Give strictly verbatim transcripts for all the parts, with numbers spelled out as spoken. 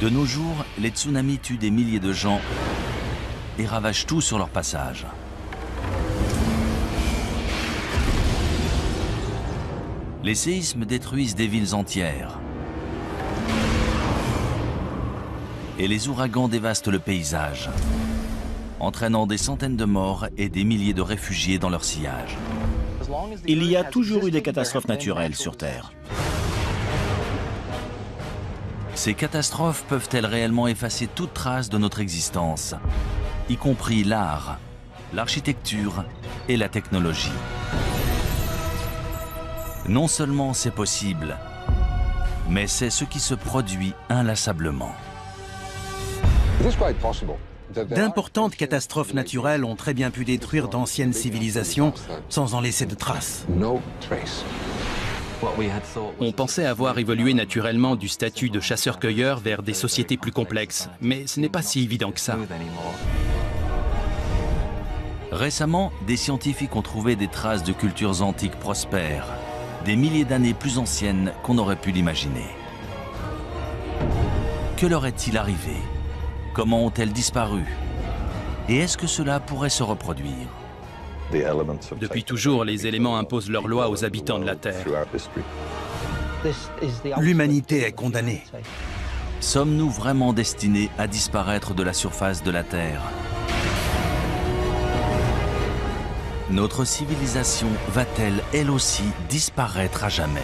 De nos jours, les tsunamis tuent des milliers de gens et ravagent tout sur leur passage. Les séismes détruisent des villes entières. Et les ouragans dévastent le paysage, entraînant des centaines de morts et des milliers de réfugiés dans leur sillage. Il y a toujours eu des catastrophes naturelles sur Terre. Ces catastrophes peuvent-elles réellement effacer toute trace de notre existence, y compris l'art, l'architecture et la technologie? Non seulement c'est possible, mais c'est ce qui se produit inlassablement. D'importantes catastrophes naturelles ont très bien pu détruire d'anciennes civilisations sans en laisser de traces. On pensait avoir évolué naturellement du statut de chasseur-cueilleur vers des sociétés plus complexes, mais ce n'est pas si évident que ça. Récemment, des scientifiques ont trouvé des traces de cultures antiques prospères, des milliers d'années plus anciennes qu'on aurait pu l'imaginer. Que leur est-il arrivé? Comment ont-elles disparu? Et est-ce que cela pourrait se reproduire? Depuis toujours, les éléments imposent leurs lois aux habitants de la Terre. L'humanité est condamnée. Sommes-nous vraiment destinés à disparaître de la surface de la Terre? Notre civilisation va-t-elle, elle aussi, disparaître à jamais?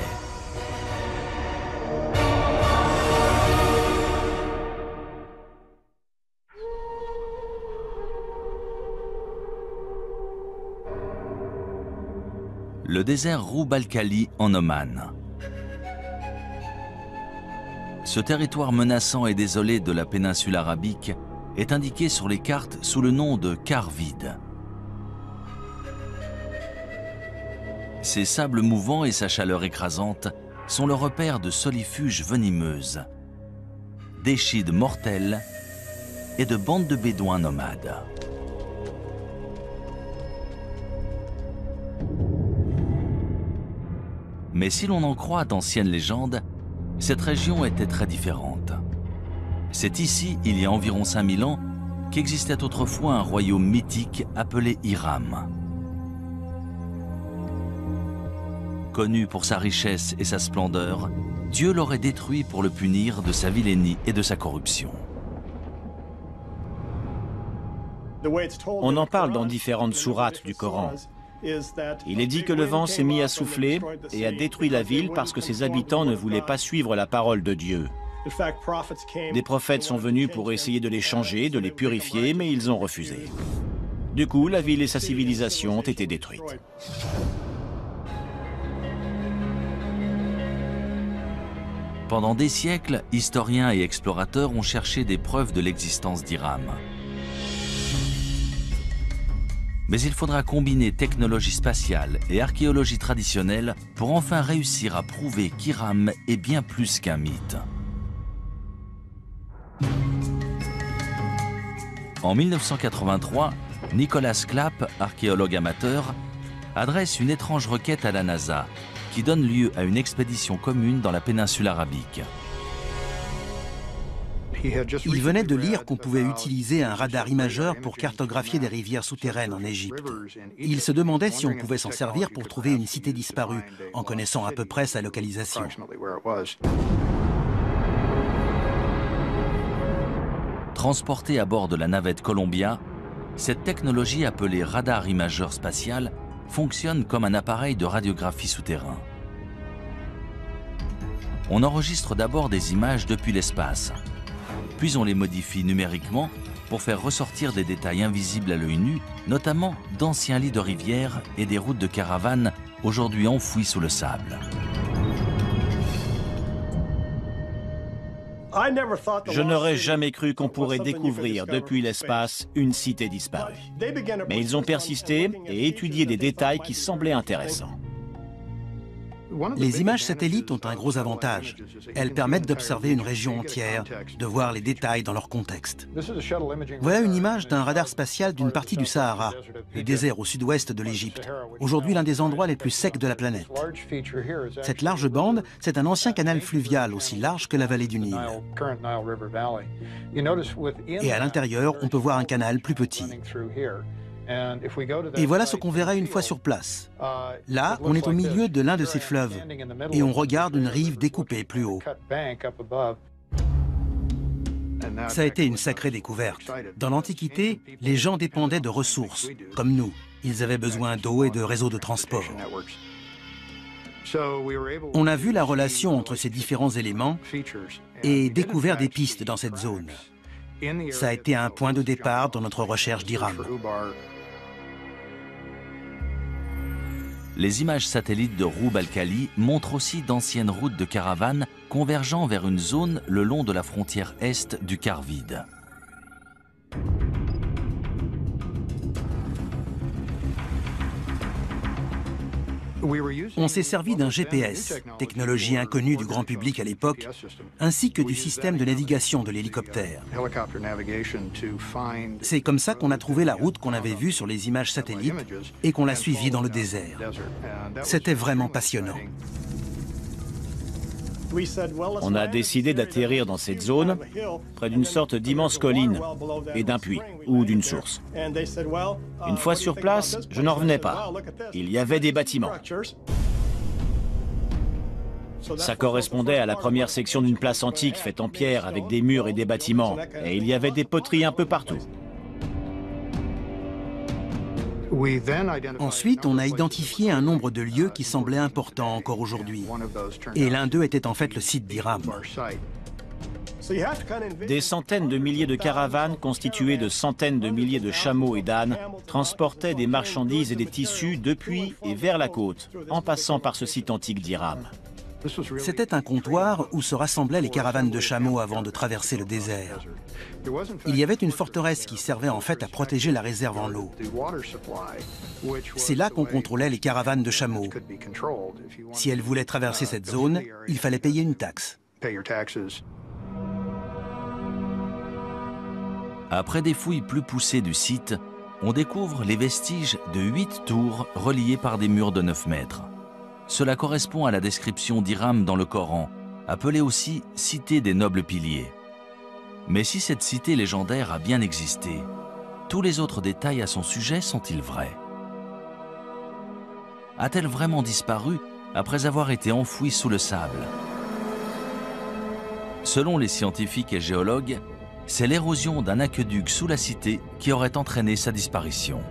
Le désert Roub al-Khali en Oman. Ce territoire menaçant et désolé de la péninsule arabique est indiqué sur les cartes sous le nom de quart vide. Ses sables mouvants et sa chaleur écrasante sont le repère de solifuges venimeuses, d'échides mortels et de bandes de bédouins nomades. Mais si l'on en croit d'anciennes légendes, cette région était très différente. C'est ici, il y a environ cinq mille ans, qu'existait autrefois un royaume mythique appelé Hiram. Connu pour sa richesse et sa splendeur, Dieu l'aurait détruit pour le punir de sa vilainie et de sa corruption. On en parle dans différentes sourates du Coran. Il est dit que le vent s'est mis à souffler et a détruit la ville parce que ses habitants ne voulaient pas suivre la parole de Dieu. Des prophètes sont venus pour essayer de les changer, de les purifier, mais ils ont refusé. Du coup, la ville et sa civilisation ont été détruites. Pendant des siècles, historiens et explorateurs ont cherché des preuves de l'existence d'Hiram. Mais il faudra combiner technologie spatiale et archéologie traditionnelle pour enfin réussir à prouver qu'Hiram est bien plus qu'un mythe. En mille neuf cent quatre-vingt-trois, Nicholas Clapp, archéologue amateur, adresse une étrange requête à la NASA qui donne lieu à une expédition commune dans la péninsule arabique. Il venait de lire qu'on pouvait utiliser un radar imageur pour cartographier des rivières souterraines en Égypte. Il se demandait si on pouvait s'en servir pour trouver une cité disparue, en connaissant à peu près sa localisation. Transportée à bord de la navette Columbia, cette technologie appelée radar imageur spatial fonctionne comme un appareil de radiographie souterrain. On enregistre d'abord des images depuis l'espace, puis on les modifie numériquement pour faire ressortir des détails invisibles à l'œil nu, notamment d'anciens lits de rivières et des routes de caravanes aujourd'hui enfouies sous le sable. Je n'aurais jamais cru qu'on pourrait découvrir depuis l'espace une cité disparue. Mais ils ont persisté et étudié des détails qui semblaient intéressants. Les images satellites ont un gros avantage. Elles permettent d'observer une région entière, de voir les détails dans leur contexte. Voilà une image d'un radar spatial d'une partie du Sahara, le désert au sud-ouest de l'Égypte, aujourd'hui l'un des endroits les plus secs de la planète. Cette large bande, c'est un ancien canal fluvial aussi large que la vallée du Nil. Et à l'intérieur, on peut voir un canal plus petit. Et voilà ce qu'on verrait une fois sur place. Là, on est au milieu de l'un de ces fleuves et on regarde une rive découpée plus haut. Ça a été une sacrée découverte. Dans l'Antiquité, les gens dépendaient de ressources, comme nous. Ils avaient besoin d'eau et de réseaux de transport. On a vu la relation entre ces différents éléments et découvert des pistes dans cette zone. Ça a été un point de départ dans notre recherche d'Iram. Les images satellites de Roub al-Khali montrent aussi d'anciennes routes de caravanes convergeant vers une zone le long de la frontière est du quart vide. On s'est servi d'un G P S, technologie inconnue du grand public à l'époque, ainsi que du système de navigation de l'hélicoptère. C'est comme ça qu'on a trouvé la route qu'on avait vue sur les images satellites et qu'on l'a suivie dans le désert. C'était vraiment passionnant. On a décidé d'atterrir dans cette zone, près d'une sorte d'immense colline et d'un puits ou d'une source. Une fois sur place, je n'en revenais pas. Il y avait des bâtiments. Ça correspondait à la première section d'une place antique faite en pierre avec des murs et des bâtiments. Et il y avait des poteries un peu partout. Ensuite, on a identifié un nombre de lieux qui semblaient importants encore aujourd'hui. Et l'un d'eux était en fait le site d'Iram. Des centaines de milliers de caravanes constituées de centaines de milliers de chameaux et d'ânes transportaient des marchandises et des tissus depuis et vers la côte, en passant par ce site antique d'Iram. C'était un comptoir où se rassemblaient les caravanes de chameaux avant de traverser le désert. Il y avait une forteresse qui servait en fait à protéger la réserve en eau. C'est là qu'on contrôlait les caravanes de chameaux. Si elles voulaient traverser cette zone, il fallait payer une taxe. Après des fouilles plus poussées du site, on découvre les vestiges de huit tours reliées par des murs de neuf mètres. Cela correspond à la description d'Iram dans le Coran, appelée aussi « cité des nobles piliers ». Mais si cette cité légendaire a bien existé, tous les autres détails à son sujet sont-ils vrais? A-t-elle vraiment disparu après avoir été enfouie sous le sable? Selon les scientifiques et géologues, c'est l'érosion d'un aqueduc sous la cité qui aurait entraîné sa disparition.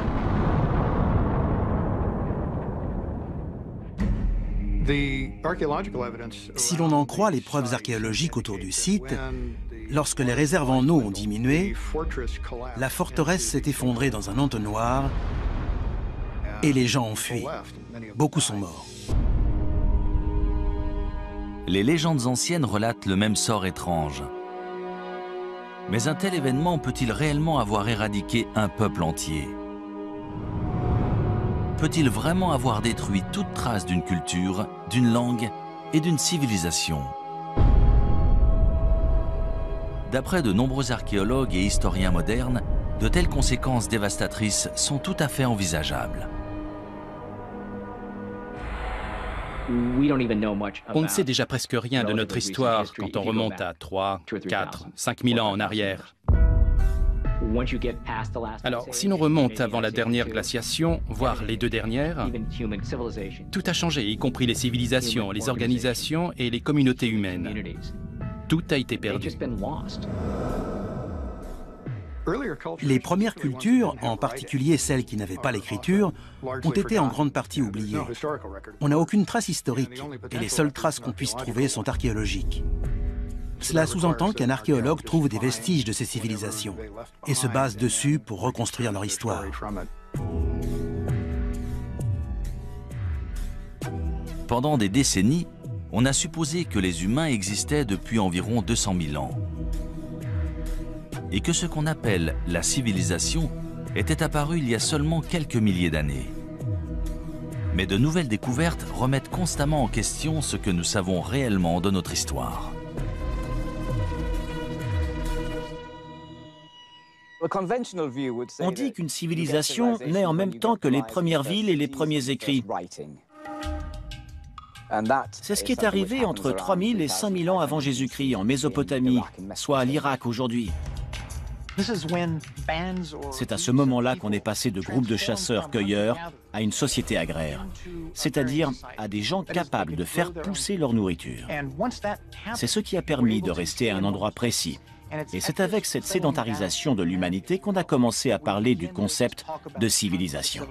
Si l'on en croit les preuves archéologiques autour du site, lorsque les réserves en eau ont diminué, la forteresse s'est effondrée dans un entonnoir et les gens ont fui. Beaucoup sont morts. Les légendes anciennes relatent le même sort étrange. Mais un tel événement peut-il réellement avoir éradiqué un peuple entier? Peut-il vraiment avoir détruit toute trace d'une culture, d'une langue et d'une civilisation? D'après de nombreux archéologues et historiens modernes, de telles conséquences dévastatrices sont tout à fait envisageables. On ne sait déjà presque rien de notre histoire quand on remonte à trois, quatre, cinq mille ans en arrière. Alors, si l'on remonte avant la dernière glaciation, voire les deux dernières, tout a changé, y compris les civilisations, les organisations et les communautés humaines. Tout a été perdu. Les premières cultures, en particulier celles qui n'avaient pas l'écriture, ont été en grande partie oubliées. On n'a aucune trace historique, et les seules traces qu'on puisse trouver sont archéologiques. Cela sous-entend qu'un archéologue trouve des vestiges de ces civilisations et se base dessus pour reconstruire leur histoire. Pendant des décennies, on a supposé que les humains existaient depuis environ deux cent mille ans et que ce qu'on appelle la civilisation était apparu il y a seulement quelques milliers d'années. Mais de nouvelles découvertes remettent constamment en question ce que nous savons réellement de notre histoire. On dit qu'une civilisation naît en même temps que les premières villes et les premiers écrits. C'est ce qui est arrivé entre trois mille et cinq mille ans avant Jésus-Christ en Mésopotamie, soit à l'Irak aujourd'hui. C'est à ce moment-là qu'on est passé de groupes de chasseurs-cueilleurs à une société agraire, c'est-à-dire à des gens capables de faire pousser leur nourriture. C'est ce qui a permis de rester à un endroit précis. Et c'est avec cette sédentarisation de l'humanité qu'on a commencé à parler du concept de civilisation.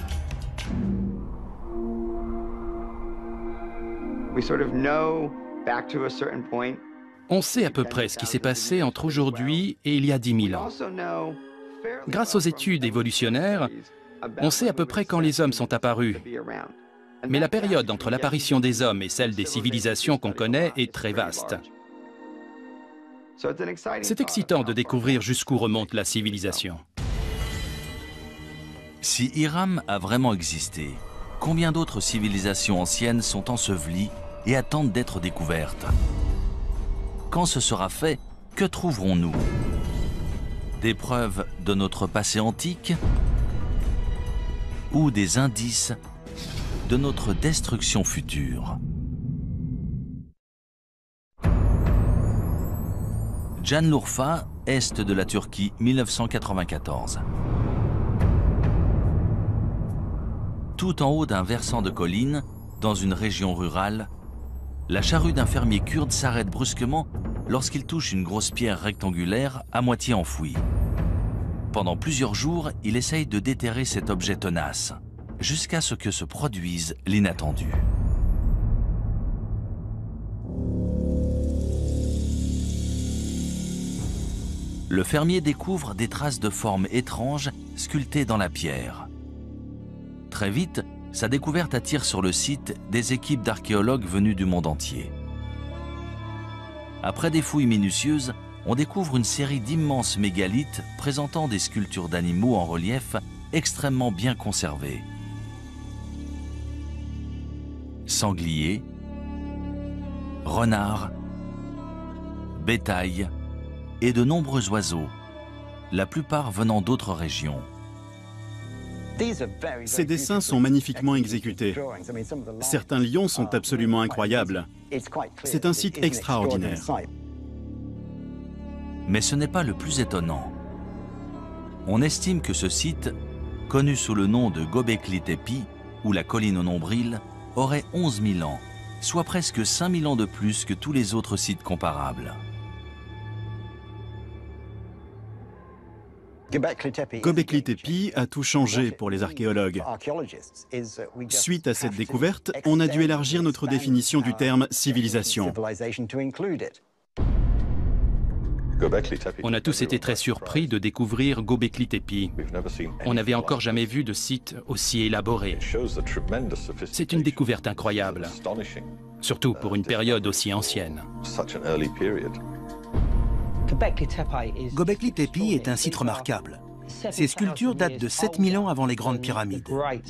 On sait à peu près ce qui s'est passé entre aujourd'hui et il y a dix mille ans. Grâce aux études évolutionnaires, on sait à peu près quand les hommes sont apparus. Mais la période entre l'apparition des hommes et celle des civilisations qu'on connaît est très vaste. C'est excitant de découvrir jusqu'où remonte la civilisation. Si Hiram a vraiment existé, combien d'autres civilisations anciennes sont ensevelies et attendent d'être découvertes? Quand ce sera fait, que trouverons-nous? Des preuves de notre passé antique ou des indices de notre destruction future? Şanlıurfa, est de la Turquie, mille neuf cent quatre-vingt-quatorze. Tout en haut d'un versant de colline, dans une région rurale, la charrue d'un fermier kurde s'arrête brusquement lorsqu'il touche une grosse pierre rectangulaire à moitié enfouie. Pendant plusieurs jours, il essaye de déterrer cet objet tenace, jusqu'à ce que se produise l'inattendu. Le fermier découvre des traces de formes étranges sculptées dans la pierre. Très vite, sa découverte attire sur le site des équipes d'archéologues venus du monde entier. Après des fouilles minutieuses, on découvre une série d'immenses mégalithes présentant des sculptures d'animaux en relief extrêmement bien conservées. Sangliers, renards, bétail et de nombreux oiseaux, la plupart venant d'autres régions. Ces dessins sont magnifiquement exécutés. Certains lions sont absolument incroyables. C'est un site extraordinaire. Mais ce n'est pas le plus étonnant. On estime que ce site, connu sous le nom de Göbekli Tepe, ou la colline au nombril, aurait onze mille ans, soit presque cinq mille ans de plus que tous les autres sites comparables. Göbekli Tepe a tout changé pour les archéologues. Suite à cette découverte, on a dû élargir notre définition du terme civilisation. On a tous été très surpris de découvrir Göbekli Tepe. On n'avait encore jamais vu de site aussi élaboré. C'est une découverte incroyable, surtout pour une période aussi ancienne. Göbekli Tepe est un site remarquable. Ces sculptures datent de sept mille ans avant les grandes pyramides.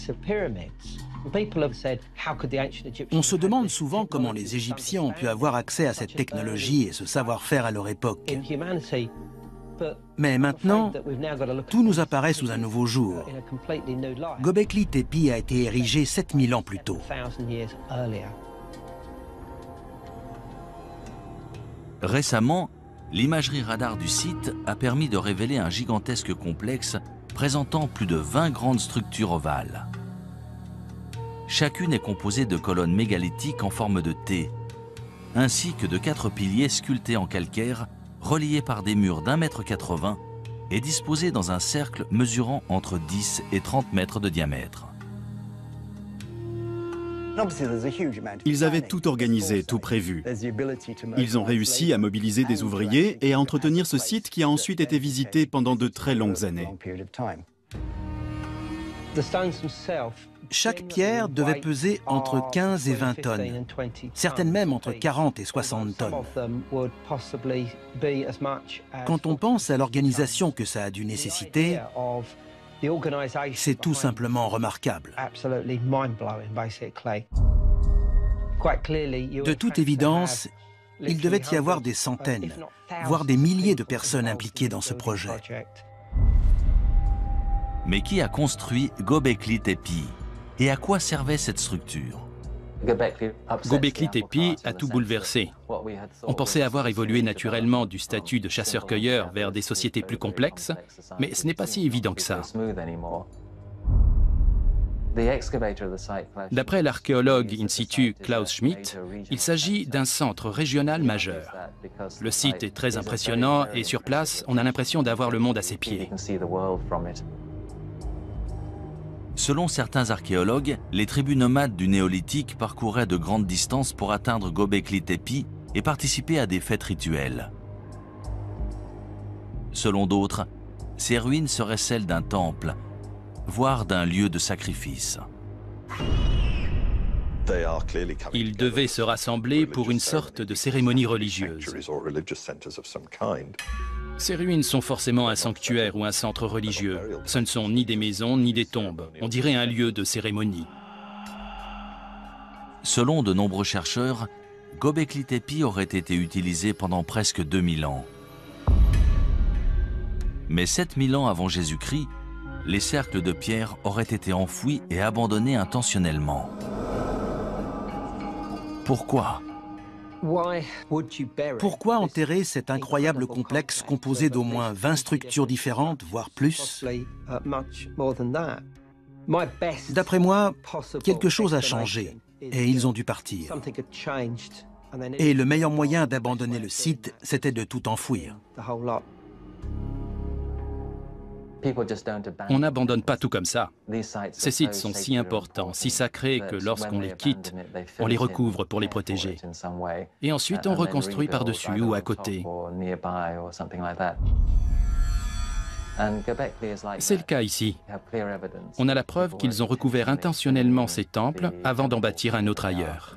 On se demande souvent comment les Égyptiens ont pu avoir accès à cette technologie et ce savoir-faire à leur époque. Mais maintenant, tout nous apparaît sous un nouveau jour. Göbekli Tepe a été érigé sept mille ans plus tôt. Récemment, l'imagerie radar du site a permis de révéler un gigantesque complexe présentant plus de vingt grandes structures ovales. Chacune est composée de colonnes mégalithiques en forme de T, ainsi que de quatre piliers sculptés en calcaire, reliés par des murs d'un mètre quatre-vingts et disposés dans un cercle mesurant entre dix et trente mètres de diamètre. Ils avaient tout organisé, tout prévu. Ils ont réussi à mobiliser des ouvriers et à entretenir ce site qui a ensuite été visité pendant de très longues années. Chaque pierre devait peser entre quinze et vingt tonnes, certaines même entre quarante et soixante tonnes. Quand on pense à l'organisation que ça a dû nécessiter, C'est tout simplement remarquable. De toute évidence, il devait y avoir des centaines, voire des milliers de personnes impliquées dans ce projet. Mais qui a construit Göbekli Tepe? Et à quoi servait cette structure? Göbekli Tepe a tout bouleversé. On pensait avoir évolué naturellement du statut de chasseur-cueilleur vers des sociétés plus complexes, mais ce n'est pas si évident que ça. D'après l'archéologue in situ Klaus Schmidt, il s'agit d'un centre régional majeur. Le site est très impressionnant et sur place, on a l'impression d'avoir le monde à ses pieds. Selon certains archéologues, les tribus nomades du néolithique parcouraient de grandes distances pour atteindre Göbekli Tepe et participer à des fêtes rituelles. Selon d'autres, ces ruines seraient celles d'un temple, voire d'un lieu de sacrifice. Ils devaient se rassembler pour une sorte de cérémonie religieuse. Ces ruines sont forcément un sanctuaire ou un centre religieux. Ce ne sont ni des maisons ni des tombes. On dirait un lieu de cérémonie. Selon de nombreux chercheurs, Göbekli Tepe aurait été utilisé pendant presque deux mille ans. Mais sept mille ans avant Jésus-Christ, les cercles de pierre auraient été enfouis et abandonnés intentionnellement. Pourquoi ? Pourquoi enterrer cet incroyable complexe composé d'au moins vingt structures différentes, voire plus? D'après moi, quelque chose a changé et ils ont dû partir. Et le meilleur moyen d'abandonner le site, c'était de tout enfouir. On n'abandonne pas tout comme ça. Ces sites sont si importants, si sacrés que lorsqu'on les quitte, on les recouvre pour les protéger. Et ensuite, on reconstruit par-dessus ou à côté. C'est le cas ici. On a la preuve qu'ils ont recouvert intentionnellement ces temples avant d'en bâtir un autre ailleurs.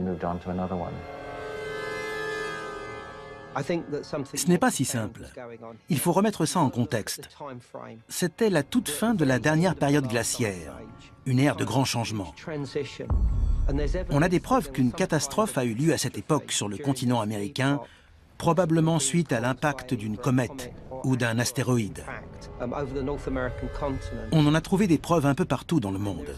Ce n'est pas si simple. Il faut remettre ça en contexte. C'était la toute fin de la dernière période glaciaire, une ère de grands changements. On a des preuves qu'une catastrophe a eu lieu à cette époque sur le continent américain, probablement suite à l'impact d'une comète ou d'un astéroïde. On en a trouvé des preuves un peu partout dans le monde.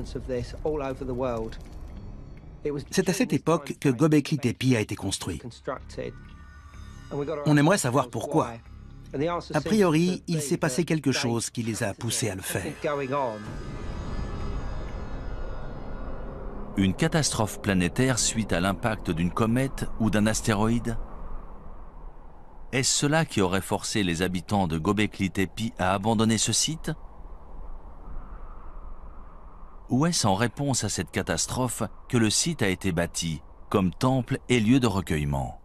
C'est à cette époque que Göbekli Tepe a été construit. On aimerait savoir pourquoi. A priori, il s'est passé quelque chose qui les a poussés à le faire. Une catastrophe planétaire suite à l'impact d'une comète ou d'un astéroïde? Est-ce cela qui aurait forcé les habitants de Göbekli Tepe à abandonner ce site? Ou est-ce en réponse à cette catastrophe que le site a été bâti comme temple et lieu de recueillement?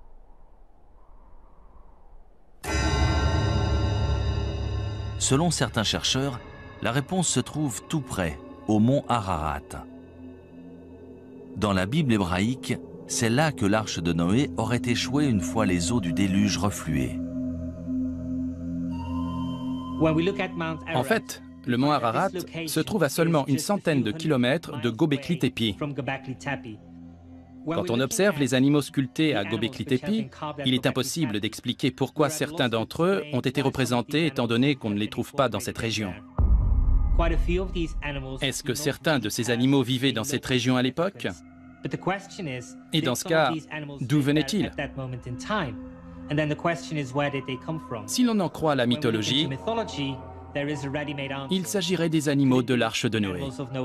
Selon certains chercheurs, la réponse se trouve tout près, au mont Ararat. Dans la Bible hébraïque, c'est là que l'arche de Noé aurait échoué une fois les eaux du déluge refluées. En fait, le mont Ararat se trouve à seulement une centaine de kilomètres de Göbekli Tepe. Quand on observe les animaux sculptés à Göbekli Tepe, il est impossible d'expliquer pourquoi certains d'entre eux ont été représentés étant donné qu'on ne les trouve pas dans cette région. Est-ce que certains de ces animaux vivaient dans cette région à l'époque? Et dans ce cas, d'où venaient-ils? Si l'on en croit la mythologie, il s'agirait des animaux de l'arche de Noé.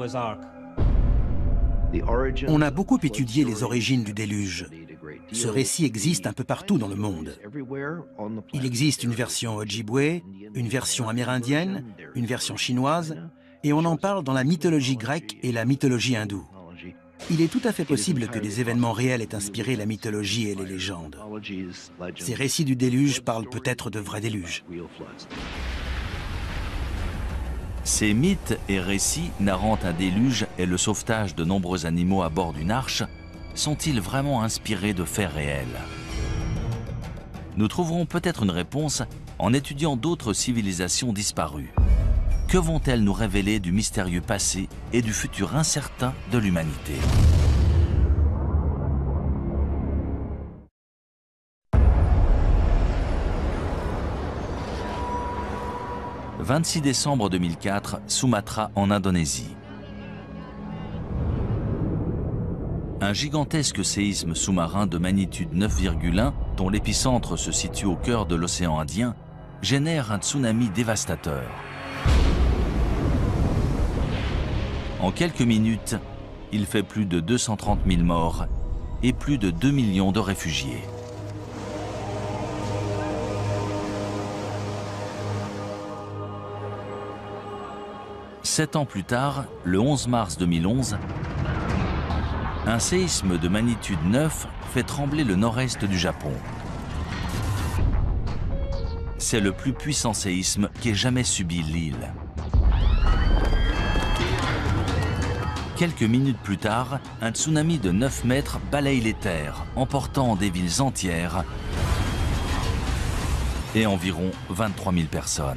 On a beaucoup étudié les origines du déluge. Ce récit existe un peu partout dans le monde. Il existe une version Ojibwe, une version amérindienne, une version chinoise, et on en parle dans la mythologie grecque et la mythologie hindoue. Il est tout à fait possible que des événements réels aient inspiré la mythologie et les légendes. Ces récits du déluge parlent peut-être de vrais déluges. Ces mythes et récits narrant un déluge et le sauvetage de nombreux animaux à bord d'une arche sont-ils vraiment inspirés de faits réels? Nous trouverons peut-être une réponse en étudiant d'autres civilisations disparues. Que vont-elles nous révéler du mystérieux passé et du futur incertain de l'humanité? vingt-six décembre deux mille quatre, Sumatra en Indonésie. Un gigantesque séisme sous-marin de magnitude neuf virgule un, dont l'épicentre se situe au cœur de l'océan Indien, génère un tsunami dévastateur. En quelques minutes, il fait plus de deux cent trente mille morts et plus de deux millions de réfugiés. Sept ans plus tard, le onze mars deux mille onze, un séisme de magnitude neuf fait trembler le nord-est du Japon. C'est le plus puissant séisme qu'ait jamais subi l'île. Quelques minutes plus tard, un tsunami de neuf mètres balaye les terres, emportant des villes entières et environ vingt-trois mille personnes.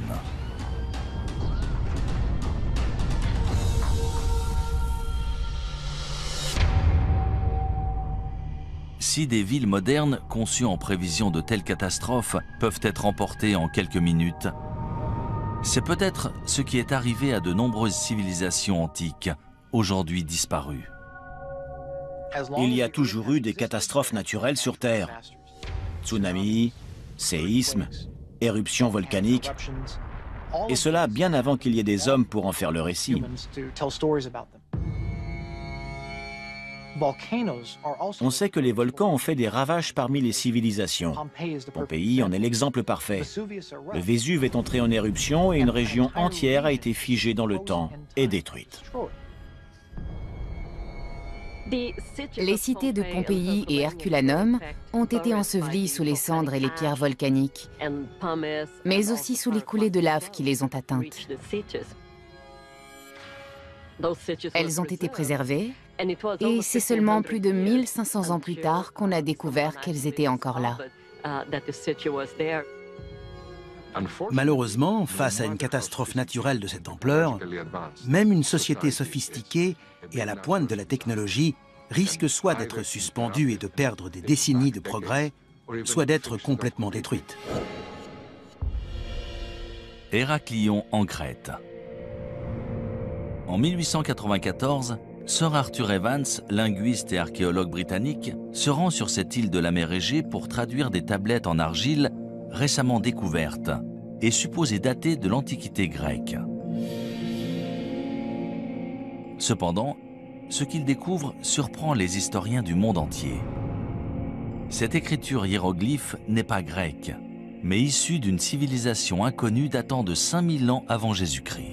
Si des villes modernes conçues en prévision de telles catastrophes peuvent être emportées en quelques minutes, c'est peut-être ce qui est arrivé à de nombreuses civilisations antiques, aujourd'hui disparues. Il y a toujours eu des catastrophes naturelles sur Terre. Tsunamis, séismes, éruptions volcaniques, et cela bien avant qu'il y ait des hommes pour en faire le récit. On sait que les volcans ont fait des ravages parmi les civilisations. Pompéi en est l'exemple parfait. Le Vésuve est entré en éruption et une région entière a été figée dans le temps et détruite. Les cités de Pompéi et Herculanum ont été ensevelies sous les cendres et les pierres volcaniques, mais aussi sous les coulées de lave qui les ont atteintes. Elles ont été préservées, et c'est seulement plus de mille cinq cents ans plus tard qu'on a découvert qu'elles étaient encore là. Malheureusement, face à une catastrophe naturelle de cette ampleur, même une société sophistiquée et à la pointe de la technologie risque soit d'être suspendue et de perdre des décennies de progrès, soit d'être complètement détruite. Héraclion en Crète. En mille huit cent quatre-vingt-quatorze, Sir Arthur Evans, linguiste et archéologue britannique, se rend sur cette île de la mer Égée pour traduire des tablettes en argile récemment découvertes et supposées datées de l'Antiquité grecque. Cependant, ce qu'il découvre surprend les historiens du monde entier. Cette écriture hiéroglyphe n'est pas grecque, mais issue d'une civilisation inconnue datant de cinq mille ans avant Jésus-Christ.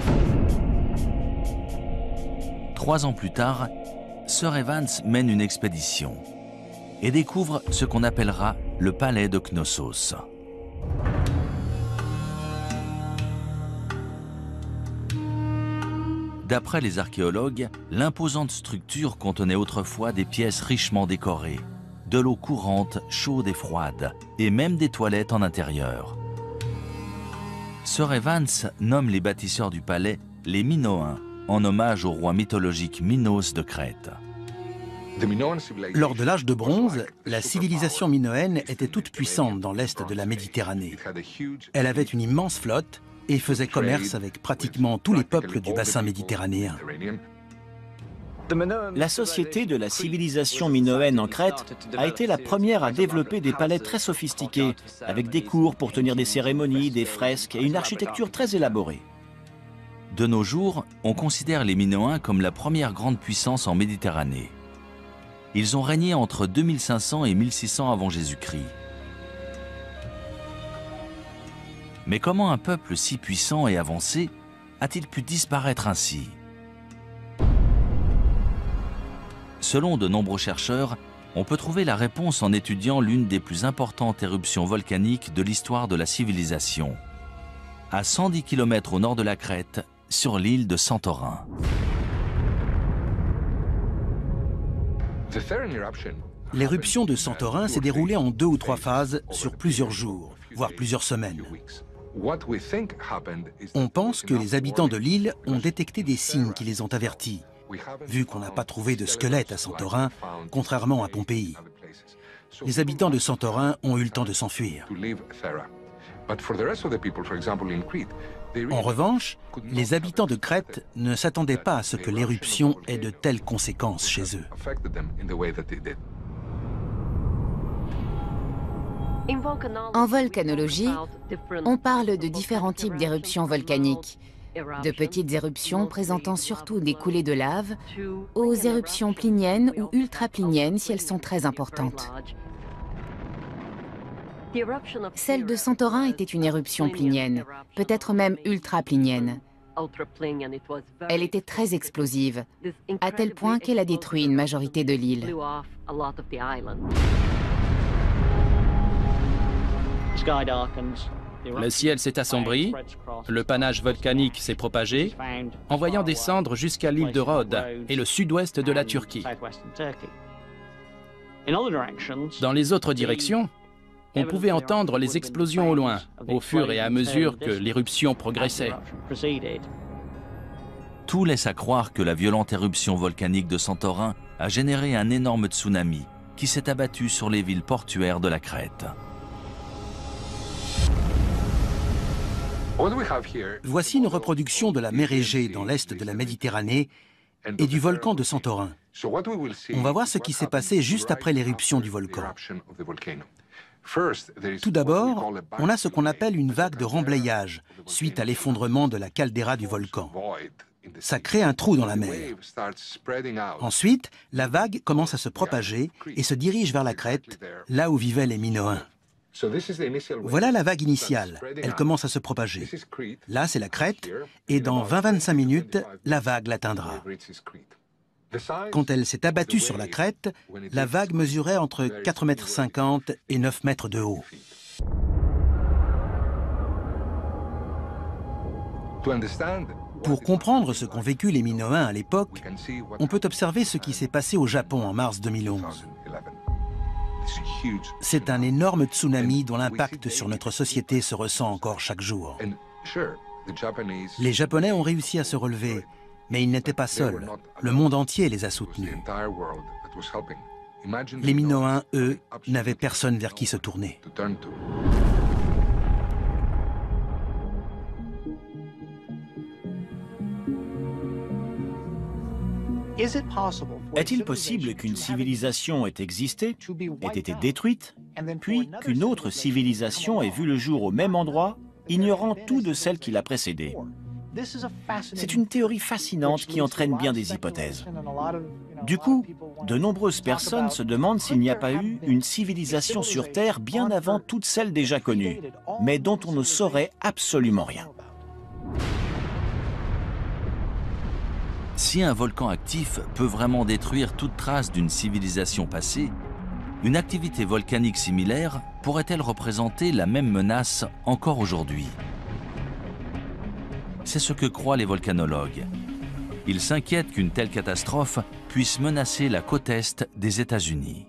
Trois ans plus tard, Sir Evans mène une expédition et découvre ce qu'on appellera le palais de Knossos. D'après les archéologues, l'imposante structure contenait autrefois des pièces richement décorées, de l'eau courante, chaude et froide, et même des toilettes en intérieur. Sir Evans nomme les bâtisseurs du palais les Minoens, en hommage au roi mythologique Minos de Crète. Lors de l'âge de bronze, la civilisation minoenne était toute puissante dans l'est de la Méditerranée. Elle avait une immense flotte et faisait commerce avec pratiquement tous les peuples du bassin méditerranéen. La société de la civilisation minoenne en Crète a été la première à développer des palais très sophistiqués, avec des cours pour tenir des cérémonies, des fresques et une architecture très élaborée. De nos jours, on considère les Minoens comme la première grande puissance en Méditerranée. Ils ont régné entre deux mille cinq cents et mille six cents avant Jésus-Christ. Mais comment un peuple si puissant et avancé a-t-il pu disparaître ainsi? Selon de nombreux chercheurs, on peut trouver la réponse en étudiant l'une des plus importantes éruptions volcaniques de l'histoire de la civilisation, à cent dix kilomètres au nord de la Crète, sur l'île de Santorin. L'éruption de Santorin s'est déroulée en deux ou trois phases sur plusieurs jours, voire plusieurs semaines. On pense que les habitants de l'île ont détecté des signes qui les ont avertis, vu qu'on n'a pas trouvé de squelette à Santorin, contrairement à Pompéi. Les habitants de Santorin ont eu le temps de s'enfuir. En revanche, les habitants de Crète ne s'attendaient pas à ce que l'éruption ait de telles conséquences chez eux. En volcanologie, on parle de différents types d'éruptions volcaniques, de petites éruptions présentant surtout des coulées de lave, aux éruptions pliniennes ou ultrapliniennes si elles sont très importantes. Celle de Santorin était une éruption plinienne, peut-être même ultraplinienne. Elle était très explosive, à tel point qu'elle a détruit une majorité de l'île. Le ciel s'est assombri, le panache volcanique s'est propagé, envoyant des cendres jusqu'à l'île de Rhodes et le sud-ouest de la Turquie. Dans les autres directions, on pouvait entendre les explosions au loin, au fur et à mesure que l'éruption progressait. Tout laisse à croire que la violente éruption volcanique de Santorin a généré un énorme tsunami qui s'est abattu sur les villes portuaires de la Crète. Voici une reproduction de la mer Égée dans l'est de la Méditerranée et du volcan de Santorin. On va voir ce qui s'est passé juste après l'éruption du volcan. Tout d'abord, on a ce qu'on appelle une vague de remblayage suite à l'effondrement de la caldeira du volcan. Ça crée un trou dans la mer. Ensuite, la vague commence à se propager et se dirige vers la Crète, là où vivaient les Minoens. Voilà la vague initiale, elle commence à se propager. Là, c'est la Crète, et dans vingt à vingt-cinq minutes, la vague l'atteindra. Quand elle s'est abattue sur la Crète, la vague mesurait entre quatre virgule cinquante mètres et neuf mètres de haut. Pour comprendre ce qu'ont vécu les Minoens à l'époque, on peut observer ce qui s'est passé au Japon en mars deux mille onze. C'est un énorme tsunami dont l'impact sur notre société se ressent encore chaque jour. Les Japonais ont réussi à se relever, mais ils n'étaient pas seuls. Le monde entier les a soutenus. Les Minoens, eux, n'avaient personne vers qui se tourner. Est-il possible qu'une civilisation ait existé, ait été détruite, puis qu'une autre civilisation ait vu le jour au même endroit, ignorant tout de celle qui l'a précédée? C'est une théorie fascinante qui entraîne bien des hypothèses. Du coup, de nombreuses personnes se demandent s'il n'y a pas eu une civilisation sur Terre bien avant toutes celles déjà connues, mais dont on ne saurait absolument rien. Si un volcan actif peut vraiment détruire toute trace d'une civilisation passée, une activité volcanique similaire pourrait-elle représenter la même menace encore aujourd'hui? C'est ce que croient les volcanologues. Ils s'inquiètent qu'une telle catastrophe puisse menacer la côte est des États-Unis.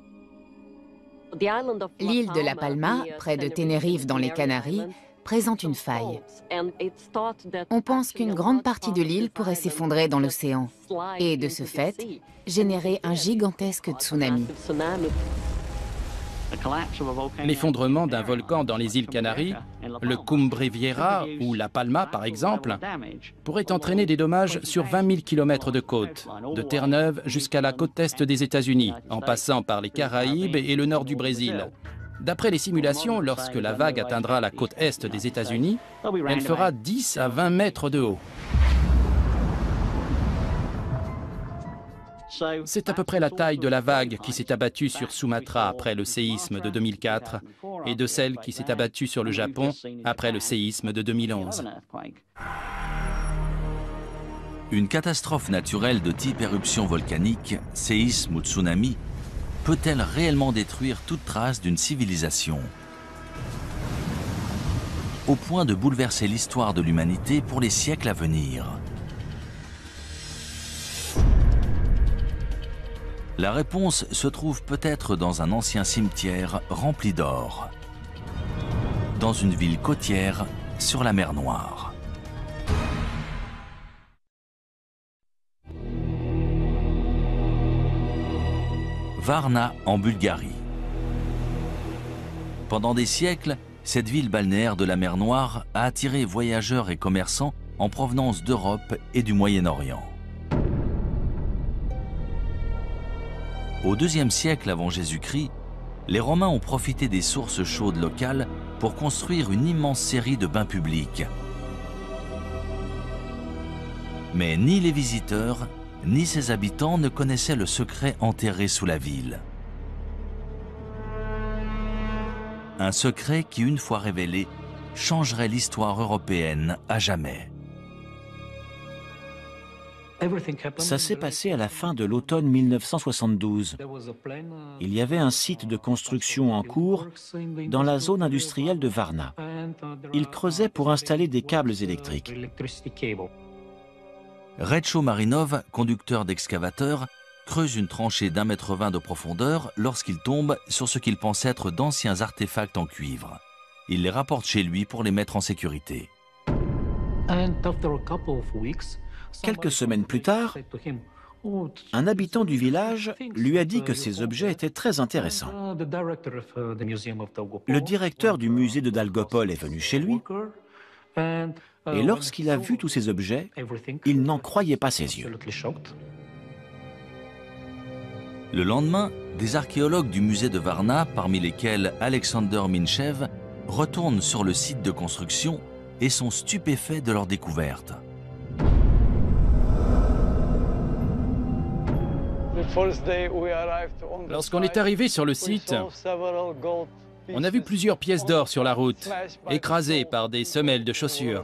L'île de La Palma, près de Tenerife dans les Canaries, présente une faille. On pense qu'une grande partie de l'île pourrait s'effondrer dans l'océan et, de ce fait, générer un gigantesque tsunami. L'effondrement d'un volcan dans les îles Canaries, le Cumbre Vieja ou La Palma par exemple, pourrait entraîner des dommages sur vingt mille kilomètres de côte, de Terre-Neuve jusqu'à la côte est des États-Unis, en passant par les Caraïbes et le nord du Brésil. D'après les simulations, lorsque la vague atteindra la côte est des États-Unis, elle fera dix à vingt mètres de haut. C'est à peu près la taille de la vague qui s'est abattue sur Sumatra après le séisme de deux mille quatre et de celle qui s'est abattue sur le Japon après le séisme de deux mille onze. Une catastrophe naturelle de type éruption volcanique, séisme ou tsunami, peut-elle réellement détruire toute trace d'une civilisation? Au point de bouleverser l'histoire de l'humanité pour les siècles à venir. La réponse se trouve peut-être dans un ancien cimetière rempli d'or. dans une ville côtière sur la mer Noire. Varna en Bulgarie. Pendant des siècles, cette ville balnéaire de la mer Noire a attiré voyageurs et commerçants en provenance d'Europe et du Moyen-Orient. Au deuxième siècle avant Jésus-Christ, les Romains ont profité des sources chaudes locales pour construire une immense série de bains publics. Mais ni les visiteurs, ni ses habitants ne connaissaient le secret enterré sous la ville. Un secret qui, une fois révélé, changerait l'histoire européenne à jamais. Ça s'est passé à la fin de l'automne mille neuf cent soixante-douze. Il y avait un site de construction en cours dans la zone industrielle de Varna. Ils creusaient pour installer des câbles électriques. Retcho Marinov, conducteur d'excavateur, creuse une tranchée d'un mètre vingt de profondeur lorsqu'il tombe sur ce qu'il pense être d'anciens artefacts en cuivre. Il les rapporte chez lui pour les mettre en sécurité. Quelques semaines plus tard, un habitant du village lui a dit que ces objets étaient très intéressants. Le directeur du musée de Dalgopol est venu chez lui, et lorsqu'il a vu tous ces objets, il n'en croyait pas ses yeux. Le lendemain, des archéologues du musée de Varna, parmi lesquels Alexander Minchev, retournent sur le site de construction et sont stupéfaits de leur découverte. Lorsqu'on est arrivé sur le site, on a vu plusieurs pièces d'or sur la route, écrasées par des semelles de chaussures.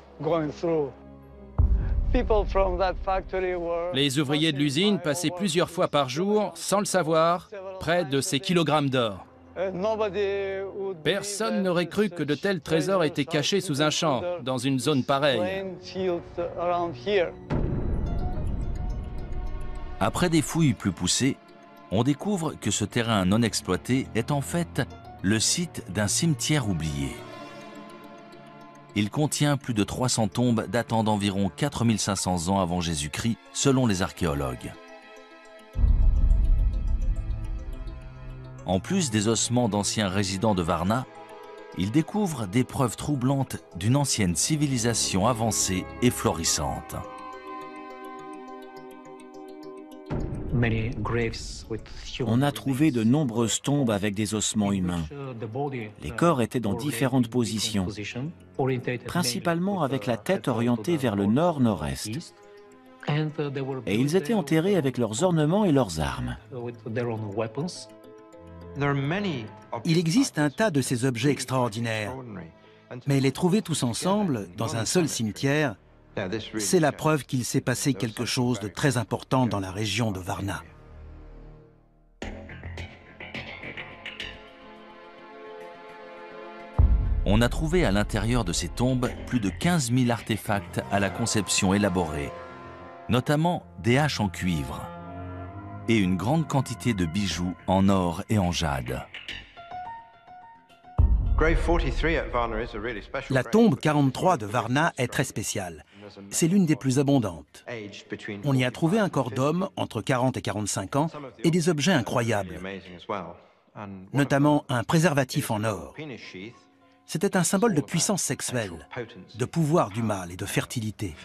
Les ouvriers de l'usine passaient plusieurs fois par jour, sans le savoir, près de ces kilogrammes d'or. Personne n'aurait cru que de tels trésors étaient cachés sous un champ, dans une zone pareille. Après des fouilles plus poussées, on découvre que ce terrain non exploité est en fait le site d'un cimetière oublié. Il contient plus de trois cents tombes datant d'environ quatre mille cinq cents ans avant Jésus-Christ, selon les archéologues. En plus des ossements d'anciens résidents de Varna, ils découvrent des preuves troublantes d'une ancienne civilisation avancée et florissante. On a trouvé de nombreuses tombes avec des ossements humains. Les corps étaient dans différentes positions, principalement avec la tête orientée vers le nord-nord-est. Et ils étaient enterrés avec leurs ornements et leurs armes. Il existe un tas de ces objets extraordinaires, mais les trouver tous ensemble, dans un seul cimetière, c'est la preuve qu'il s'est passé quelque chose de très important dans la région de Varna. On a trouvé à l'intérieur de ces tombes plus de quinze mille artefacts à la conception élaborée, notamment des haches en cuivre et une grande quantité de bijoux en or et en jade. La tombe quarante-trois de Varna est très spéciale. C'est l'une des plus abondantes. On y a trouvé un corps d'homme entre quarante et quarante-cinq ans et des objets incroyables, notamment un préservatif en or. C'était un symbole de puissance sexuelle, de pouvoir du mâle et de fertilité.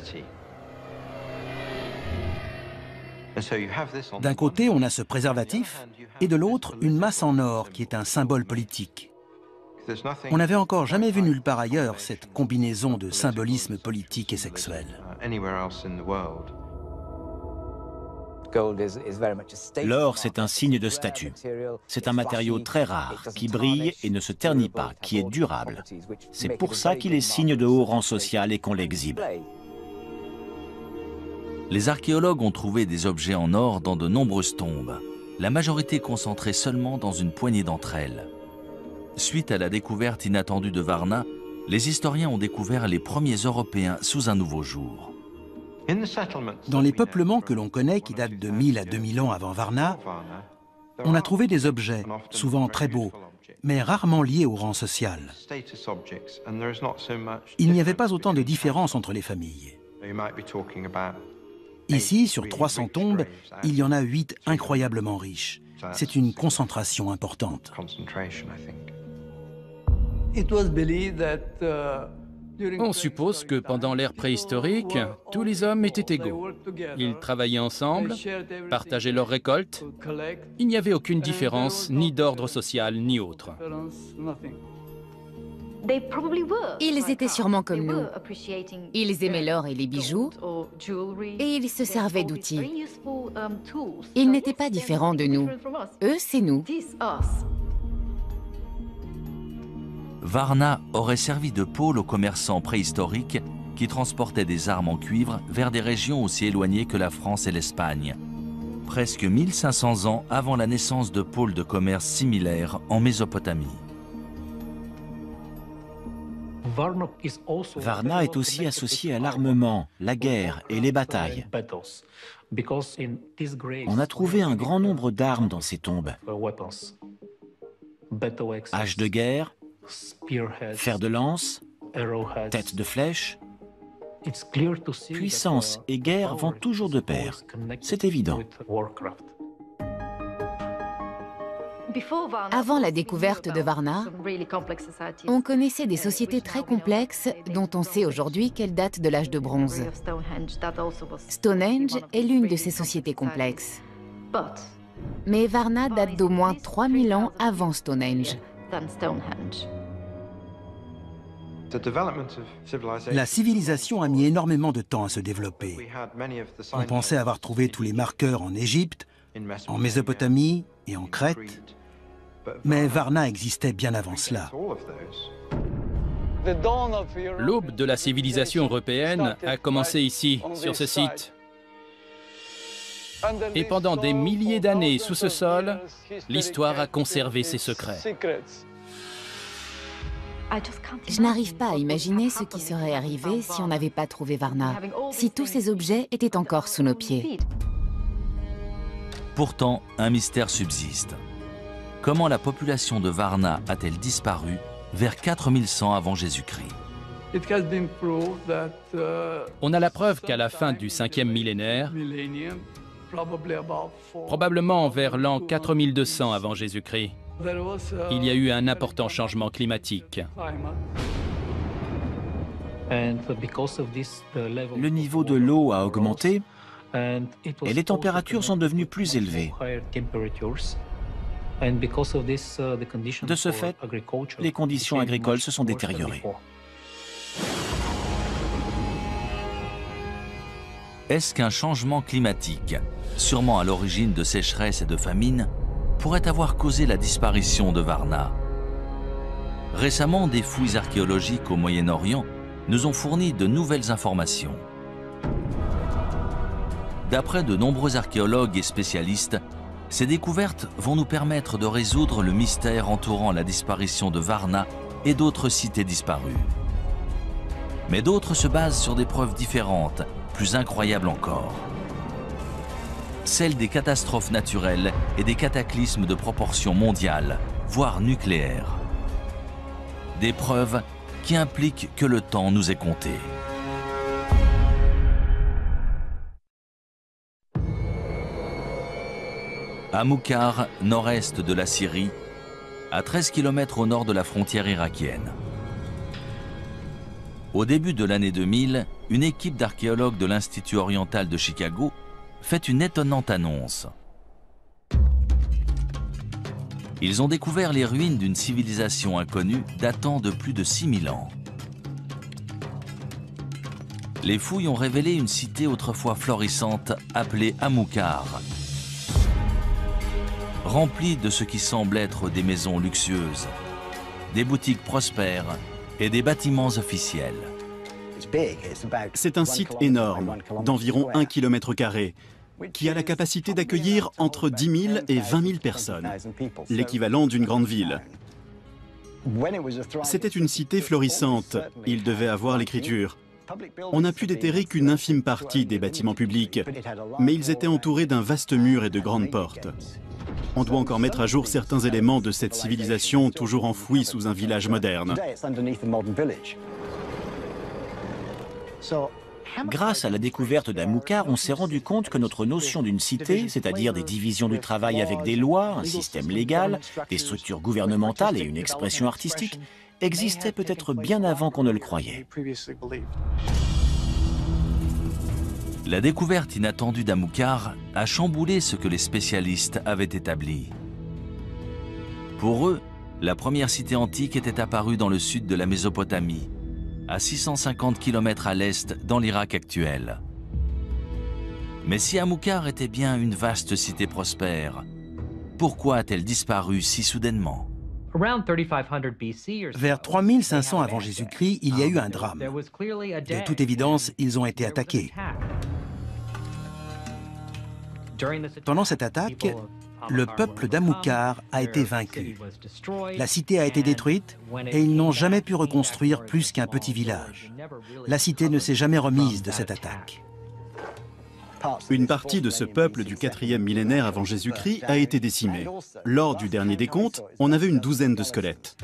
D'un côté, on a ce préservatif, et de l'autre, une masse en or qui est un symbole politique. On n'avait encore jamais vu nulle part ailleurs cette combinaison de symbolisme politique et sexuel. L'or, c'est un signe de statut. C'est un matériau très rare, qui brille et ne se ternit pas, qui est durable. C'est pour ça qu'il est signe de haut rang social et qu'on l'exhibe. Les archéologues ont trouvé des objets en or dans de nombreuses tombes, la majorité concentrée seulement dans une poignée d'entre elles. Suite à la découverte inattendue de Varna, les historiens ont découvert les premiers Européens sous un nouveau jour. Dans les peuplements que l'on connaît, qui datent de mille à deux mille ans avant Varna, on a trouvé des objets, souvent très beaux, mais rarement liés au rang social. Il n'y avait pas autant de différences entre les familles. Ici, sur trois cents tombes, il y en a huit incroyablement riches. C'est une concentration importante. On suppose que pendant l'ère préhistorique, tous les hommes étaient égaux. Ils travaillaient ensemble, partageaient leurs récoltes. Il n'y avait aucune différence, ni d'ordre social, ni autre. Ils étaient sûrement comme nous. Ils aimaient l'or et les bijoux, et ils se servaient d'outils. Ils n'étaient pas différents de nous. Eux, c'est nous. Varna aurait servi de pôle aux commerçants préhistoriques qui transportaient des armes en cuivre vers des régions aussi éloignées que la France et l'Espagne. Presque mille cinq cents ans avant la naissance de pôles de commerce similaires en Mésopotamie. Varna est aussi associé à l'armement, la guerre et les batailles. On a trouvé un grand nombre d'armes dans ces tombes. Haches de guerre, fer de lance, tête de flèche. Puissance et guerre vont toujours de pair. C'est évident. Avant la découverte de Varna, on connaissait des sociétés très complexes dont on sait aujourd'hui qu'elles datent de l'âge de bronze. Stonehenge est l'une de ces sociétés complexes. Mais Varna date d'au moins trois mille ans avant Stonehenge. La civilisation a mis énormément de temps à se développer. On pensait avoir trouvé tous les marqueurs en Égypte, en Mésopotamie et en Crète. Mais Varna existait bien avant cela. L'aube de la civilisation européenne a commencé ici, sur ce site. Et pendant des milliers d'années sous ce sol, l'histoire a conservé ses secrets. Je n'arrive pas à imaginer ce qui serait arrivé si on n'avait pas trouvé Varna, si tous ces objets étaient encore sous nos pieds. Pourtant, un mystère subsiste. Comment la population de Varna a-t-elle disparu vers quatre mille cent avant Jésus-Christ? On a la preuve qu'à la fin du cinquième millénaire, probablement vers l'an quatre mille deux cents avant Jésus-Christ, il y a eu un important changement climatique. Le niveau de l'eau a augmenté et les températures sont devenues plus élevées. De ce fait, les conditions agricoles se sont détériorées. Est-ce qu'un changement climatique, sûrement à l'origine de sécheresse et de famine, pourrait avoir causé la disparition de Varna? Récemment, des fouilles archéologiques au Moyen-Orient nous ont fourni de nouvelles informations. D'après de nombreux archéologues et spécialistes, ces découvertes vont nous permettre de résoudre le mystère entourant la disparition de Varna et d'autres cités disparues. Mais d'autres se basent sur des preuves différentes, plus incroyables encore. Celles des catastrophes naturelles et des cataclysmes de proportions mondiales, voire nucléaires. Des preuves qui impliquent que le temps nous est compté. À Moukhar, nord-est de la Syrie, à treize kilomètres au nord de la frontière irakienne. Au début de l'année deux mille, une équipe d'archéologues de l'Institut oriental de Chicago fait une étonnante annonce. Ils ont découvert les ruines d'une civilisation inconnue datant de plus de six mille ans. Les fouilles ont révélé une cité autrefois florissante appelée Amoukhar, remplie de ce qui semble être des maisons luxueuses, des boutiques prospères et des bâtiments officiels. C'est un site énorme, d'environ un kilomètre carré, qui a la capacité d'accueillir entre dix mille et vingt mille personnes, l'équivalent d'une grande ville. C'était une cité florissante, il devait avoir l'écriture. On n'a pu déterrer qu'une infime partie des bâtiments publics, mais ils étaient entourés d'un vaste mur et de grandes portes. On doit encore mettre à jour certains éléments de cette civilisation toujours enfouie sous un village moderne. Grâce à la découverte d'Amukar, on s'est rendu compte que notre notion d'une cité, c'est-à-dire des divisions du travail avec des lois, un système légal, des structures gouvernementales et une expression artistique, existait peut-être bien avant qu'on ne le croyait. La découverte inattendue d'Amukar a chamboulé ce que les spécialistes avaient établi. Pour eux, la première cité antique était apparue dans le sud de la Mésopotamie, à six cent cinquante kilomètres à l'est dans l'Irak actuel. Mais si Amukar était bien une vaste cité prospère, pourquoi a-t-elle disparu si soudainement? Vers trois mille cinq cents avant Jésus-Christ, il y a eu un drame. De toute évidence, ils ont été attaqués. Pendant cette attaque, le peuple d'Amukar a été vaincu. La cité a été détruite et ils n'ont jamais pu reconstruire plus qu'un petit village. La cité ne s'est jamais remise de cette attaque. Une partie de ce peuple du quatrième millénaire avant Jésus-Christ a été décimée. Lors du dernier décompte, on avait une douzaine de squelettes.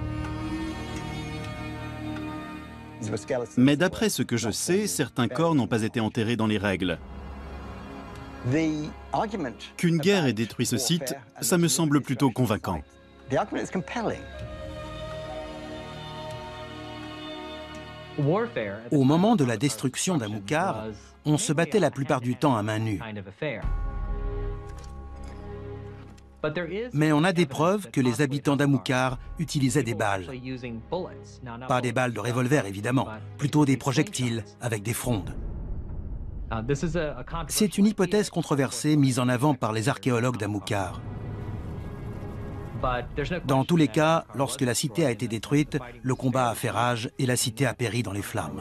Mais d'après ce que je sais, certains corps n'ont pas été enterrés dans les règles. Qu'une guerre ait détruit ce site, ça me semble plutôt convaincant. Au moment de la destruction d'Amukar, on se battait la plupart du temps à main nue. Mais on a des preuves que les habitants d'Amukar utilisaient des balles. Pas des balles de revolver, évidemment, plutôt des projectiles avec des frondes. C'est une hypothèse controversée mise en avant par les archéologues d'Amukar. Dans tous les cas, lorsque la cité a été détruite, le combat a fait rage et la cité a péri dans les flammes.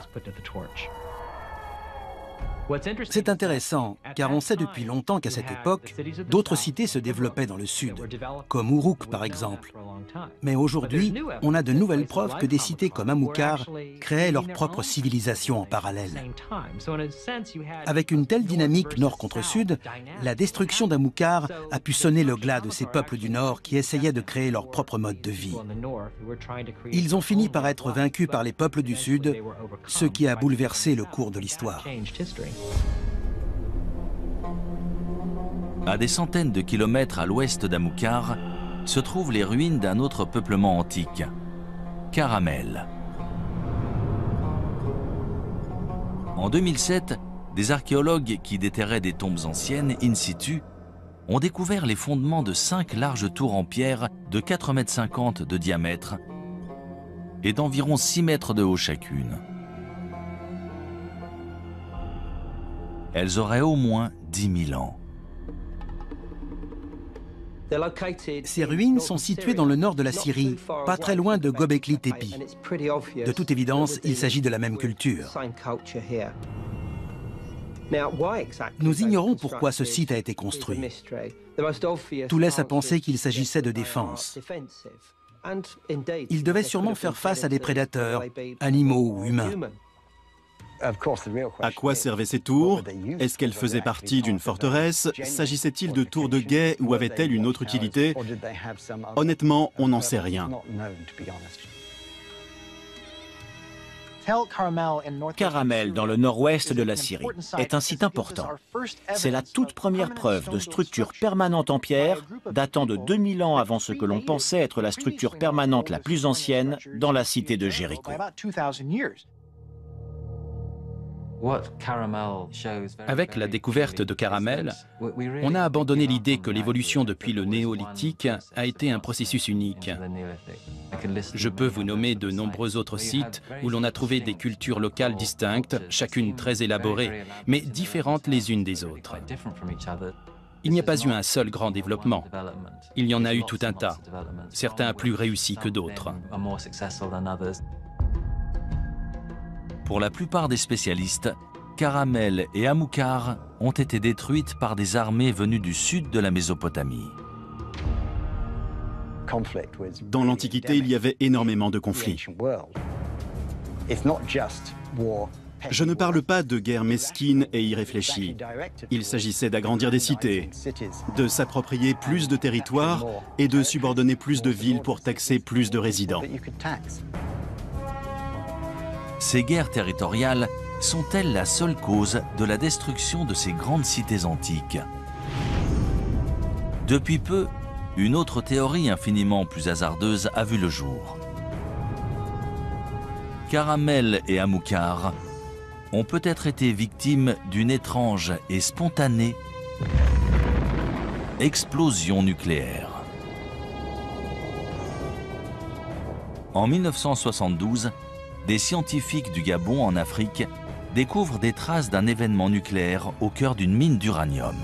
C'est intéressant, car on sait depuis longtemps qu'à cette époque, d'autres cités se développaient dans le sud, comme Uruk par exemple. Mais aujourd'hui, on a de nouvelles preuves que des cités comme Amukar créaient leur propre civilisation en parallèle. Avec une telle dynamique nord contre sud, la destruction d'Amukar a pu sonner le glas de ces peuples du nord qui essayaient de créer leur propre mode de vie. Ils ont fini par être vaincus par les peuples du sud, ce qui a bouleversé le cours de l'histoire. À des centaines de kilomètres à l'ouest d'Amukar se trouvent les ruines d'un autre peuplement antique, Caramel. En deux mille sept, des archéologues qui déterraient des tombes anciennes in situ ont découvert les fondements de cinq larges tours en pierre de quatre mètres cinquante de diamètre et d'environ six mètres de haut chacune. Elles auraient au moins dix mille ans. Ces ruines sont situées dans le nord de la Syrie, pas très loin de Göbekli Tepe. De toute évidence, il s'agit de la même culture. Nous ignorons pourquoi ce site a été construit. Tout laisse à penser qu'il s'agissait de défense. Il devait sûrement faire face à des prédateurs, animaux ou humains. À quoi servaient ces tours? Est-ce qu'elles faisaient partie d'une forteresse? S'agissait-il de tours de guet ou avaient-elles une autre utilité? Honnêtement, on n'en sait rien. Caramel, dans le nord-ouest de la Syrie, est un site important. C'est la toute première preuve de structure permanente en pierre, datant de deux mille ans avant ce que l'on pensait être la structure permanente la plus ancienne dans la cité de Jéricho. Avec la découverte de Caramel, on a abandonné l'idée que l'évolution depuis le néolithique a été un processus unique. Je peux vous nommer de nombreux autres sites où l'on a trouvé des cultures locales distinctes, chacune très élaborée, mais différentes les unes des autres. Il n'y a pas eu un seul grand développement. Il y en a eu tout un tas, certains plus réussis que d'autres. Pour la plupart des spécialistes, Caramel et Amukar ont été détruites par des armées venues du sud de la Mésopotamie. Dans l'Antiquité, il y avait énormément de conflits. Je ne parle pas de guerre mesquine et irréfléchie. Il s'agissait d'agrandir des cités, de s'approprier plus de territoires et de subordonner plus de villes pour taxer plus de résidents. Ces guerres territoriales sont-elles la seule cause de la destruction de ces grandes cités antiques? Depuis peu, une autre théorie infiniment plus hasardeuse a vu le jour. Caramel et Amilcar ont peut-être été victimes d'une étrange et spontanée explosion nucléaire. En mille neuf cent soixante-douze, des scientifiques du Gabon en Afrique découvrent des traces d'un événement nucléaire au cœur d'une mine d'uranium.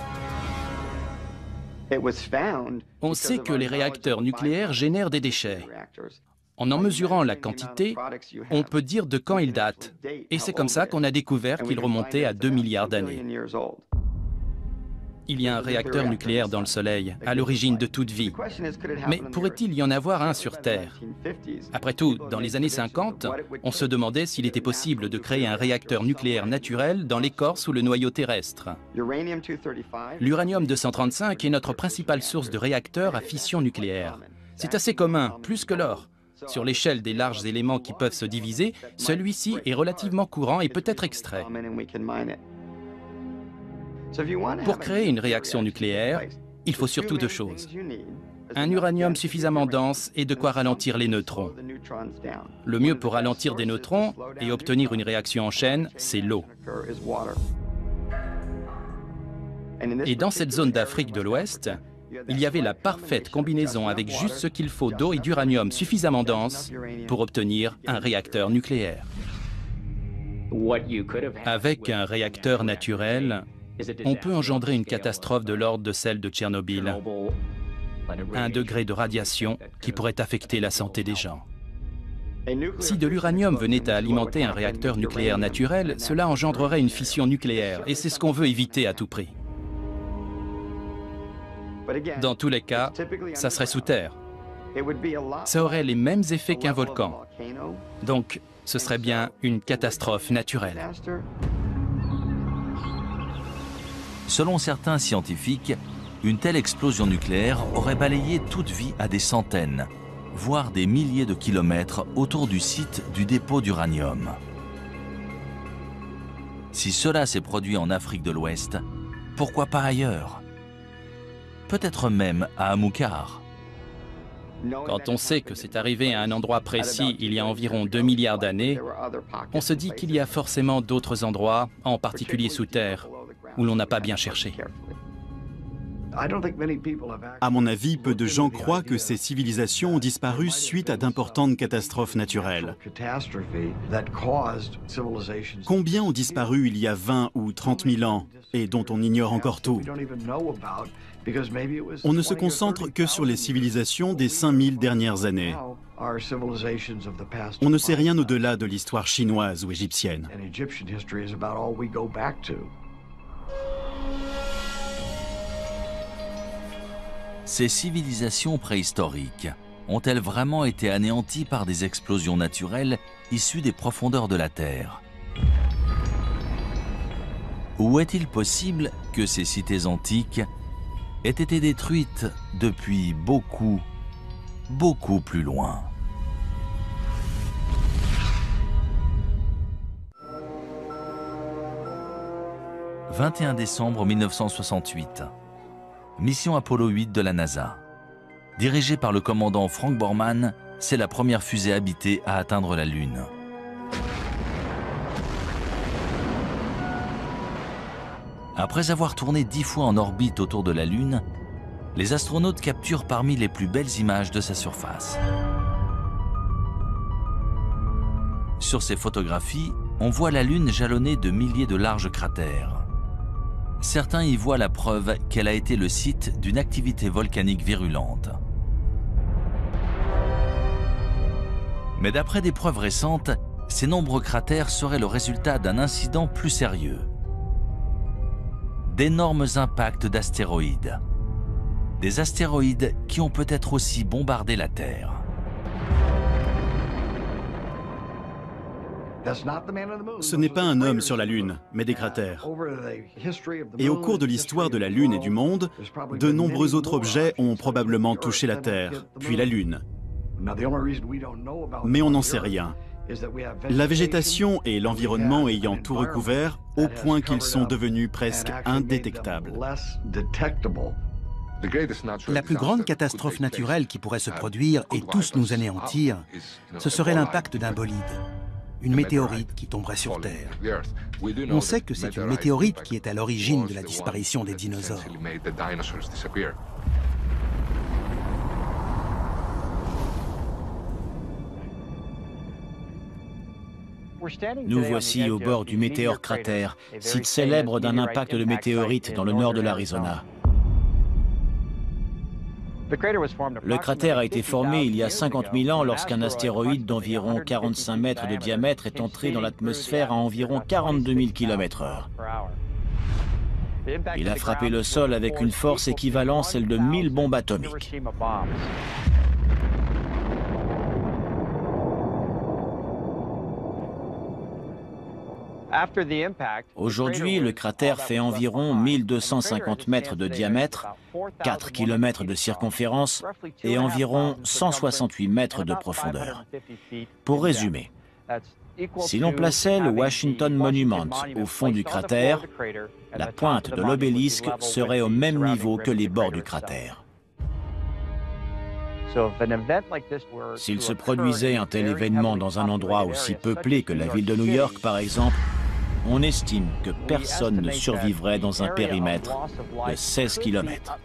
On sait que les réacteurs nucléaires génèrent des déchets. En en mesurant la quantité, on peut dire de quand ils datent. Et c'est comme ça qu'on a découvert qu'ils remontaient à deux milliards d'années. Il y a un réacteur nucléaire dans le Soleil, à l'origine de toute vie. Mais pourrait-il y en avoir un sur Terre? Après tout, dans les années cinquante, on se demandait s'il était possible de créer un réacteur nucléaire naturel dans l'écorce ou le noyau terrestre. L'uranium deux cent trente-cinq est notre principale source de réacteurs à fission nucléaire. C'est assez commun, plus que l'or. Sur l'échelle des larges éléments qui peuvent se diviser, celui-ci est relativement courant et peut être extrait. Pour créer une réaction nucléaire, il faut surtout deux choses. Un uranium suffisamment dense et de quoi ralentir les neutrons. Le mieux pour ralentir des neutrons et obtenir une réaction en chaîne, c'est l'eau. Et dans cette zone d'Afrique de l'Ouest, il y avait la parfaite combinaison avec juste ce qu'il faut d'eau et d'uranium suffisamment dense pour obtenir un réacteur nucléaire. Avec un réacteur naturel, on peut engendrer une catastrophe de l'ordre de celle de Tchernobyl, un degré de radiation qui pourrait affecter la santé des gens. Si de l'uranium venait à alimenter un réacteur nucléaire naturel, cela engendrerait une fission nucléaire, et c'est ce qu'on veut éviter à tout prix. Dans tous les cas, ça serait sous terre. Ça aurait les mêmes effets qu'un volcan. Donc, ce serait bien une catastrophe naturelle. Selon certains scientifiques, une telle explosion nucléaire aurait balayé toute vie à des centaines, voire des milliers de kilomètres autour du site du dépôt d'uranium. Si cela s'est produit en Afrique de l'Ouest, pourquoi pas ailleurs? Peut-être même à Amilcar. Quand on sait que c'est arrivé à un endroit précis il y a environ deux milliards d'années, on se dit qu'il y a forcément d'autres endroits, en particulier sous terre, où l'on n'a pas bien cherché. À mon avis, peu de gens croient que ces civilisations ont disparu suite à d'importantes catastrophes naturelles. Combien ont disparu il y a vingt ou trente mille ans et dont on ignore encore tout? On ne se concentre que sur les civilisations des cinq mille dernières années. On ne sait rien au-delà de l'histoire chinoise ou égyptienne. Ces civilisations préhistoriques ont-elles vraiment été anéanties par des explosions naturelles issues des profondeurs de la Terre? Ou est-il possible que ces cités antiques aient été détruites depuis beaucoup, beaucoup plus loin? vingt et un décembre mille neuf cent soixante-huit. Mission Apollo huit de la NASA. Dirigée par le commandant Frank Borman, c'est la première fusée habitée à atteindre la Lune. Après avoir tourné dix fois en orbite autour de la Lune, les astronautes capturent parmi les plus belles images de sa surface. Sur ces photographies, on voit la Lune jalonnée de milliers de larges cratères. Certains y voient la preuve qu'elle a été le site d'une activité volcanique virulente. Mais d'après des preuves récentes, ces nombreux cratères seraient le résultat d'un incident plus sérieux. D'énormes impacts d'astéroïdes. Des astéroïdes qui ont peut-être aussi bombardé la Terre. Ce n'est pas un homme sur la Lune, mais des cratères. Et au cours de l'histoire de la Lune et du monde, de nombreux autres objets ont probablement touché la Terre, puis la Lune. Mais on n'en sait rien. La végétation et l'environnement ayant tout recouvert, au point qu'ils sont devenus presque indétectables. La plus grande catastrophe naturelle qui pourrait se produire et tous nous anéantir, ce serait l'impact d'un bolide, une météorite qui tomberait sur Terre. On sait que c'est une météorite qui est à l'origine de la disparition des dinosaures. Nous voici au bord du météore cratère, site célèbre d'un impact de météorite dans le nord de l'Arizona. Le cratère a été formé il y a cinquante mille ans lorsqu'un astéroïde d'environ quarante-cinq mètres de diamètre est entré dans l'atmosphère à environ quarante-deux mille kilomètres heure. Il a frappé le sol avec une force équivalente à celle de mille bombes atomiques. Aujourd'hui, le cratère fait environ mille deux cent cinquante mètres de diamètre, quatre kilomètres de circonférence et environ cent soixante-huit mètres de profondeur. Pour résumer, si l'on plaçait le Washington Monument au fond du cratère, la pointe de l'obélisque serait au même niveau que les bords du cratère. S'il se produisait un tel événement dans un endroit aussi peuplé que la ville de New York, par exemple, on estime que personne ne survivrait dans un périmètre de seize kilomètres.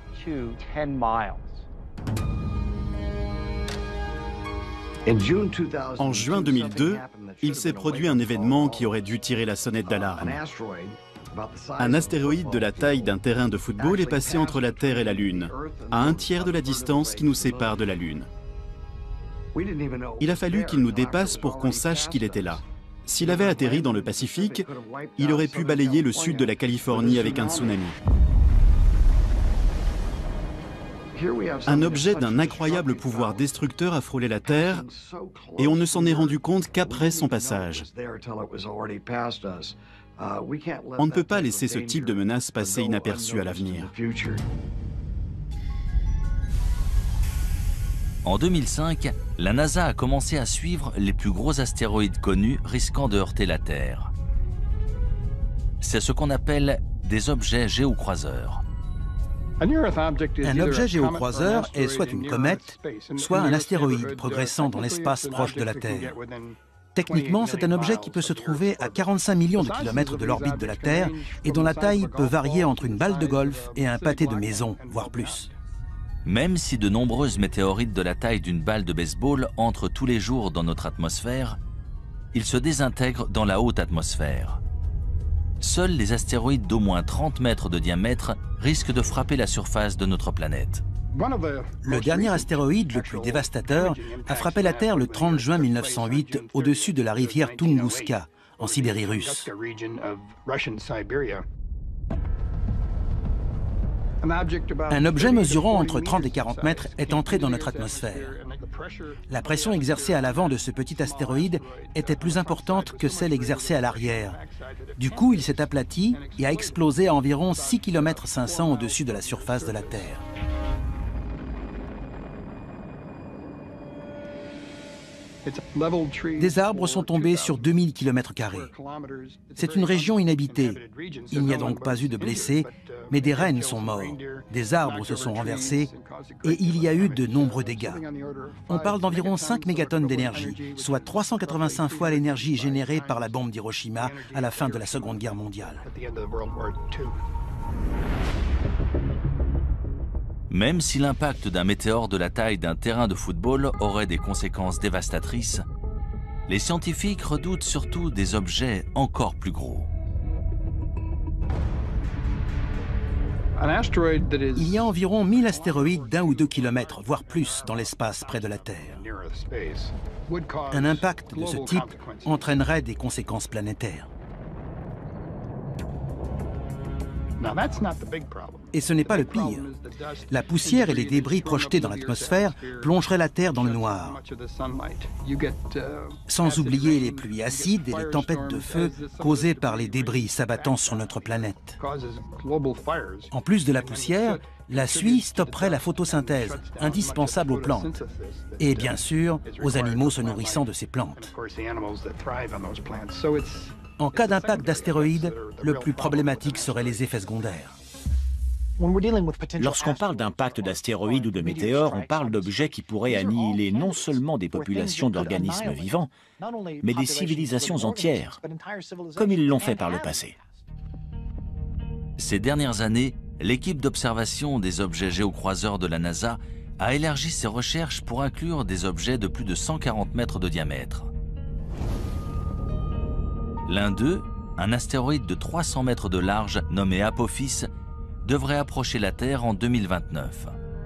En juin deux mille deux, il s'est produit un événement qui aurait dû tirer la sonnette d'alarme. Un astéroïde de la taille d'un terrain de football est passé entre la Terre et la Lune, à un tiers de la distance qui nous sépare de la Lune. Il a fallu qu'il nous dépasse pour qu'on sache qu'il était là. S'il avait atterri dans le Pacifique, il aurait pu balayer le sud de la Californie avec un tsunami. Un objet d'un incroyable pouvoir destructeur a frôlé la Terre et on ne s'en est rendu compte qu'après son passage. On ne peut pas laisser ce type de menace passer inaperçu à l'avenir. En deux mille cinq, la NASA a commencé à suivre les plus gros astéroïdes connus risquant de heurter la Terre. C'est ce qu'on appelle des objets géocroiseurs. Un objet géocroiseur est soit une comète, soit un astéroïde progressant dans l'espace proche de la Terre. Techniquement, c'est un objet qui peut se trouver à quarante-cinq millions de kilomètres de l'orbite de la Terre et dont la taille peut varier entre une balle de golf et un pâté de maison, voire plus. Même si de nombreuses météorites de la taille d'une balle de baseball entrent tous les jours dans notre atmosphère, ils se désintègrent dans la haute atmosphère. Seuls les astéroïdes d'au moins trente mètres de diamètre risquent de frapper la surface de notre planète. Le dernier astéroïde le plus dévastateur a frappé la Terre le trente juin mille neuf cent huit au-dessus de la rivière Tunguska, en Sibérie russe. Un objet mesurant entre trente et quarante mètres est entré dans notre atmosphère. La pression exercée à l'avant de ce petit astéroïde était plus importante que celle exercée à l'arrière. Du coup, il s'est aplati et a explosé à environ six kilomètres cinq cents au-dessus de la surface de la Terre. Des arbres sont tombés sur deux mille kilomètres carrés. C'est une région inhabitée. Il n'y a donc pas eu de blessés, mais des rennes sont morts, des arbres se sont renversés et il y a eu de nombreux dégâts. On parle d'environ cinq mégatonnes d'énergie, soit trois cent quatre-vingt-cinq fois l'énergie générée par la bombe d'Hiroshima à la fin de la Seconde Guerre mondiale. Même si l'impact d'un météore de la taille d'un terrain de football aurait des conséquences dévastatrices, les scientifiques redoutent surtout des objets encore plus gros. Il y a environ mille astéroïdes d'un ou deux kilomètres, voire plus, dans l'espace près de la Terre. Un impact de ce type entraînerait des conséquences planétaires. Et ce n'est pas le pire. La poussière et les débris projetés dans l'atmosphère plongeraient la Terre dans le noir. Sans oublier les pluies acides et les tempêtes de feu causées par les débris s'abattant sur notre planète. En plus de la poussière, la suie stopperait la photosynthèse, indispensable aux plantes. Et bien sûr, aux animaux se nourrissant de ces plantes. En cas d'impact d'astéroïdes, le plus problématique seraient les effets secondaires. Lorsqu'on parle d'impact d'astéroïdes ou de météores, on parle d'objets qui pourraient annihiler non seulement des populations d'organismes vivants, mais des civilisations entières, comme ils l'ont fait par le passé. Ces dernières années, l'équipe d'observation des objets géocroiseurs de la NASA a élargi ses recherches pour inclure des objets de plus de cent quarante mètres de diamètre. L'un d'eux, un astéroïde de trois cents mètres de large nommé Apophis, devrait approcher la Terre en deux mille vingt-neuf.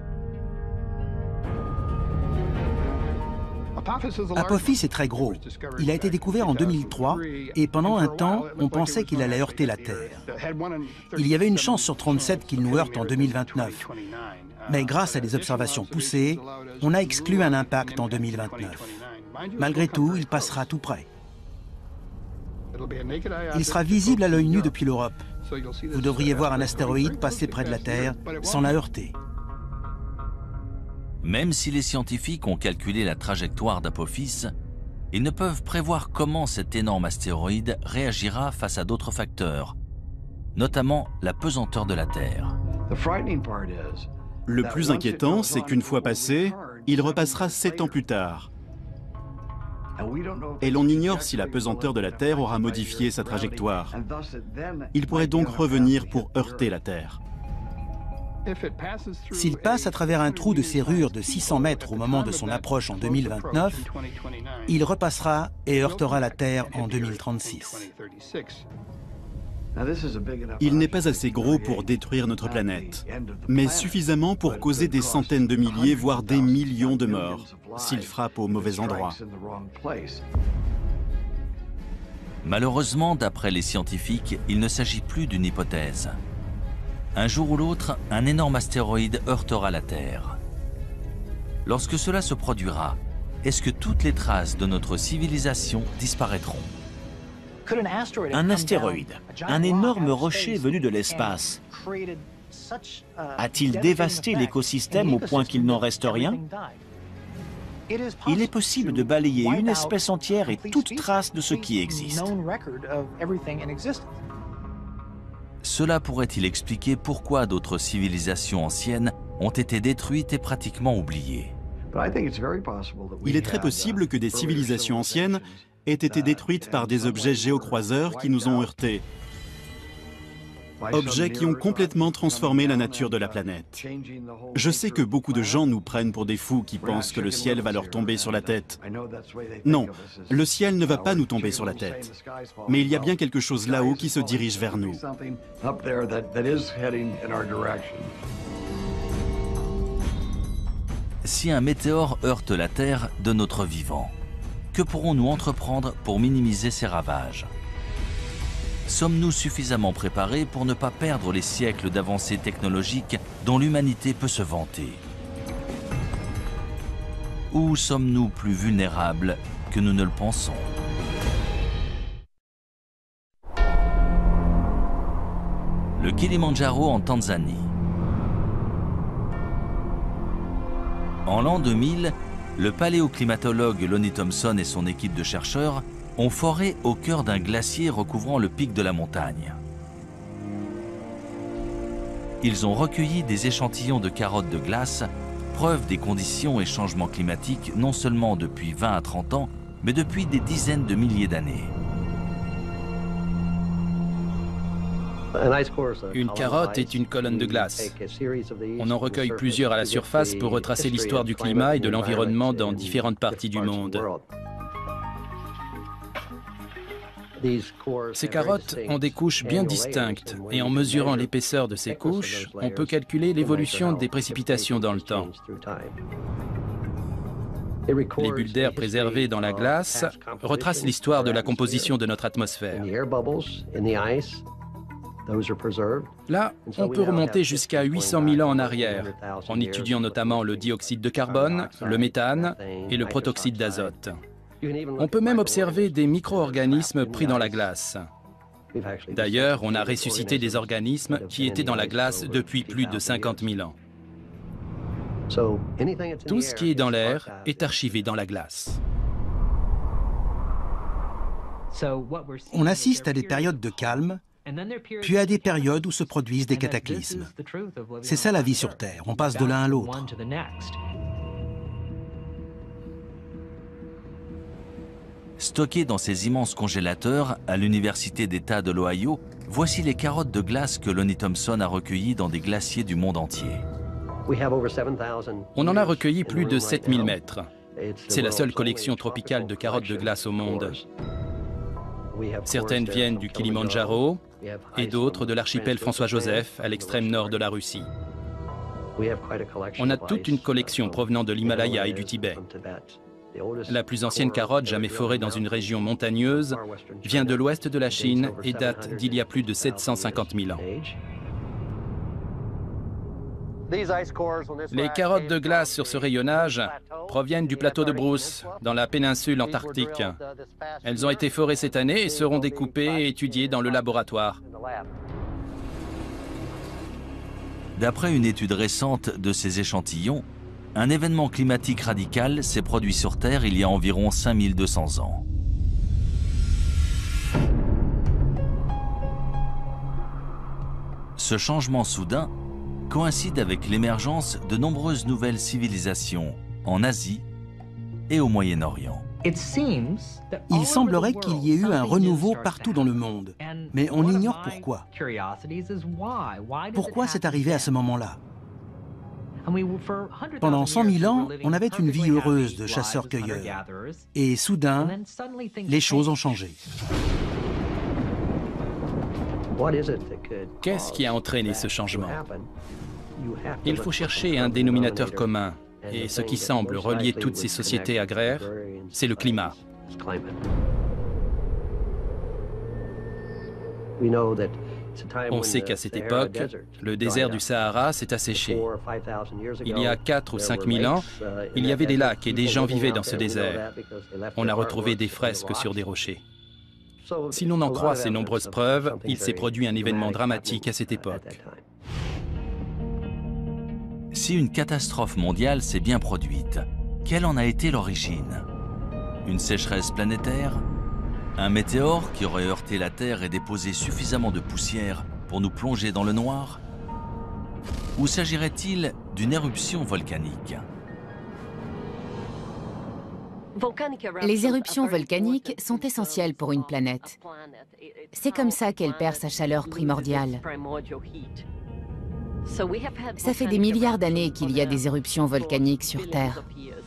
Apophis est très gros. Il a été découvert en deux mille trois et pendant un temps, on pensait qu'il allait heurter la Terre. Il y avait une chance sur trente-sept qu'il nous heurte en deux mille vingt-neuf. Mais grâce à des observations poussées, on a exclu un impact en deux mille vingt-neuf. Malgré tout, il passera tout près. Il sera visible à l'œil nu depuis l'Europe. Vous devriez voir un astéroïde passer près de la Terre sans la heurter. Même si les scientifiques ont calculé la trajectoire d'Apophis, ils ne peuvent prévoir comment cet énorme astéroïde réagira face à d'autres facteurs, notamment la pesanteur de la Terre. Le plus inquiétant, c'est qu'une fois passé, il repassera sept ans plus tard. Et l'on ignore si la pesanteur de la Terre aura modifié sa trajectoire. Il pourrait donc revenir pour heurter la Terre. S'il passe à travers un trou de serrure de six cents mètres au moment de son approche en deux mille vingt-neuf, il repassera et heurtera la Terre en deux mille trente-six. Il n'est pas assez gros pour détruire notre planète, mais suffisamment pour causer des centaines de milliers, voire des millions de morts, s'il frappe au mauvais endroit. Malheureusement, d'après les scientifiques, il ne s'agit plus d'une hypothèse. Un jour ou l'autre, un énorme astéroïde heurtera la Terre. Lorsque cela se produira, est-ce que toutes les traces de notre civilisation disparaîtront ? Un astéroïde, un énorme rocher venu de l'espace, a-t-il dévasté l'écosystème au point qu'il n'en reste rien ? Il est possible de balayer une espèce entière et toute trace de ce qui existe. Cela pourrait-il expliquer pourquoi d'autres civilisations anciennes ont été détruites et pratiquement oubliées ? Il est très possible que des civilisations anciennes aient été détruites par des objets géocroiseurs qui nous ont heurtés. Objets qui ont complètement transformé la nature de la planète. Je sais que beaucoup de gens nous prennent pour des fous qui pensent que le ciel va leur tomber sur la tête. Non, le ciel ne va pas nous tomber sur la tête. Mais il y a bien quelque chose là-haut qui se dirige vers nous. Si un météore heurte la Terre de notre vivant, que pourrons-nous entreprendre pour minimiser ces ravages ? Sommes-nous suffisamment préparés pour ne pas perdre les siècles d'avancées technologiques dont l'humanité peut se vanter ? Ou sommes-nous plus vulnérables que nous ne le pensons ? Le Kilimandjaro en Tanzanie. En l'an deux mille, le paléoclimatologue Lonnie Thompson et son équipe de chercheurs ont foré au cœur d'un glacier recouvrant le pic de la montagne. Ils ont recueilli des échantillons de carottes de glace, preuve des conditions et changements climatiques non seulement depuis vingt à trente ans, mais depuis des dizaines de milliers d'années. Une carotte est une colonne de glace. On en recueille plusieurs à la surface pour retracer l'histoire du climat et de l'environnement dans différentes parties du monde. Ces carottes ont des couches bien distinctes et en mesurant l'épaisseur de ces couches, on peut calculer l'évolution des précipitations dans le temps. Les bulles d'air préservées dans la glace retracent l'histoire de la composition de notre atmosphère. Là, on peut remonter jusqu'à huit cent mille ans en arrière, en étudiant notamment le dioxyde de carbone, le méthane et le protoxyde d'azote. On peut même observer des micro-organismes pris dans la glace. D'ailleurs, on a ressuscité des organismes qui étaient dans la glace depuis plus de cinquante mille ans. Tout ce qui est dans l'air est archivé dans la glace. On assiste à des périodes de calme, puis à des périodes où se produisent des cataclysmes. C'est ça la vie sur Terre, on passe de l'un à l'autre. Stockées dans ces immenses congélateurs à l'Université d'État de l'Ohio, voici les carottes de glace que Lonnie Thompson a recueillies dans des glaciers du monde entier. On en a recueilli plus de sept mille mètres. C'est la seule collection tropicale de carottes de glace au monde. Certaines viennent du Kilimandjaro et d'autres de l'archipel François-Joseph à l'extrême nord de la Russie. On a toute une collection provenant de l'Himalaya et du Tibet. La plus ancienne carotte jamais forée dans une région montagneuse vient de l'ouest de la Chine et date d'il y a plus de sept cent cinquante mille ans. Les carottes de glace sur ce rayonnage proviennent du plateau de Bruce, dans la péninsule antarctique. Elles ont été forées cette année et seront découpées et étudiées dans le laboratoire. D'après une étude récente de ces échantillons, un événement climatique radical s'est produit sur Terre il y a environ cinq mille deux cents ans. Ce changement soudain coïncide avec l'émergence de nombreuses nouvelles civilisations en Asie et au Moyen-Orient. Il semblerait qu'il y ait eu un renouveau partout dans le monde, mais on ignore pourquoi. Pourquoi c'est arrivé à ce moment-là? Pendant cent mille ans, on avait une vie heureuse de chasseurs-cueilleurs. Et soudain, les choses ont changé. Qu'est-ce qui a entraîné ce changement? Il faut chercher un dénominateur commun. Et ce qui semble relier toutes ces sociétés agraires, c'est le climat. On sait qu'à cette époque, le désert du Sahara s'est asséché. Il y a quatre ou cinq mille ans, il y avait des lacs et des gens vivaient dans ce désert. On a retrouvé des fresques sur des rochers. Si l'on en croit ces nombreuses preuves, il s'est produit un événement dramatique à cette époque. Si une catastrophe mondiale s'est bien produite, quelle en a été l'origine? Une sécheresse planétaire? Un météore qui aurait heurté la Terre et déposé suffisamment de poussière pour nous plonger dans le noir? Ou s'agirait-il d'une éruption volcanique? Les éruptions volcaniques sont essentielles pour une planète. C'est comme ça qu'elle perd sa chaleur primordiale. Ça fait des milliards d'années qu'il y a des éruptions volcaniques sur Terre.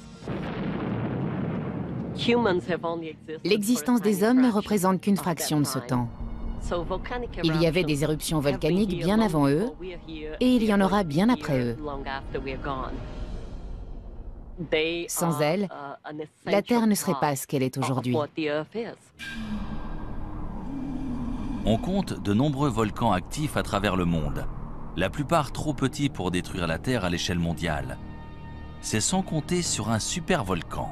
L'existence des hommes ne représente qu'une fraction de ce temps. Il y avait des éruptions volcaniques bien avant eux, et il y en aura bien après eux. Sans elles, la Terre ne serait pas ce qu'elle est aujourd'hui. On compte de nombreux volcans actifs à travers le monde, la plupart trop petits pour détruire la Terre à l'échelle mondiale. C'est sans compter sur un supervolcan.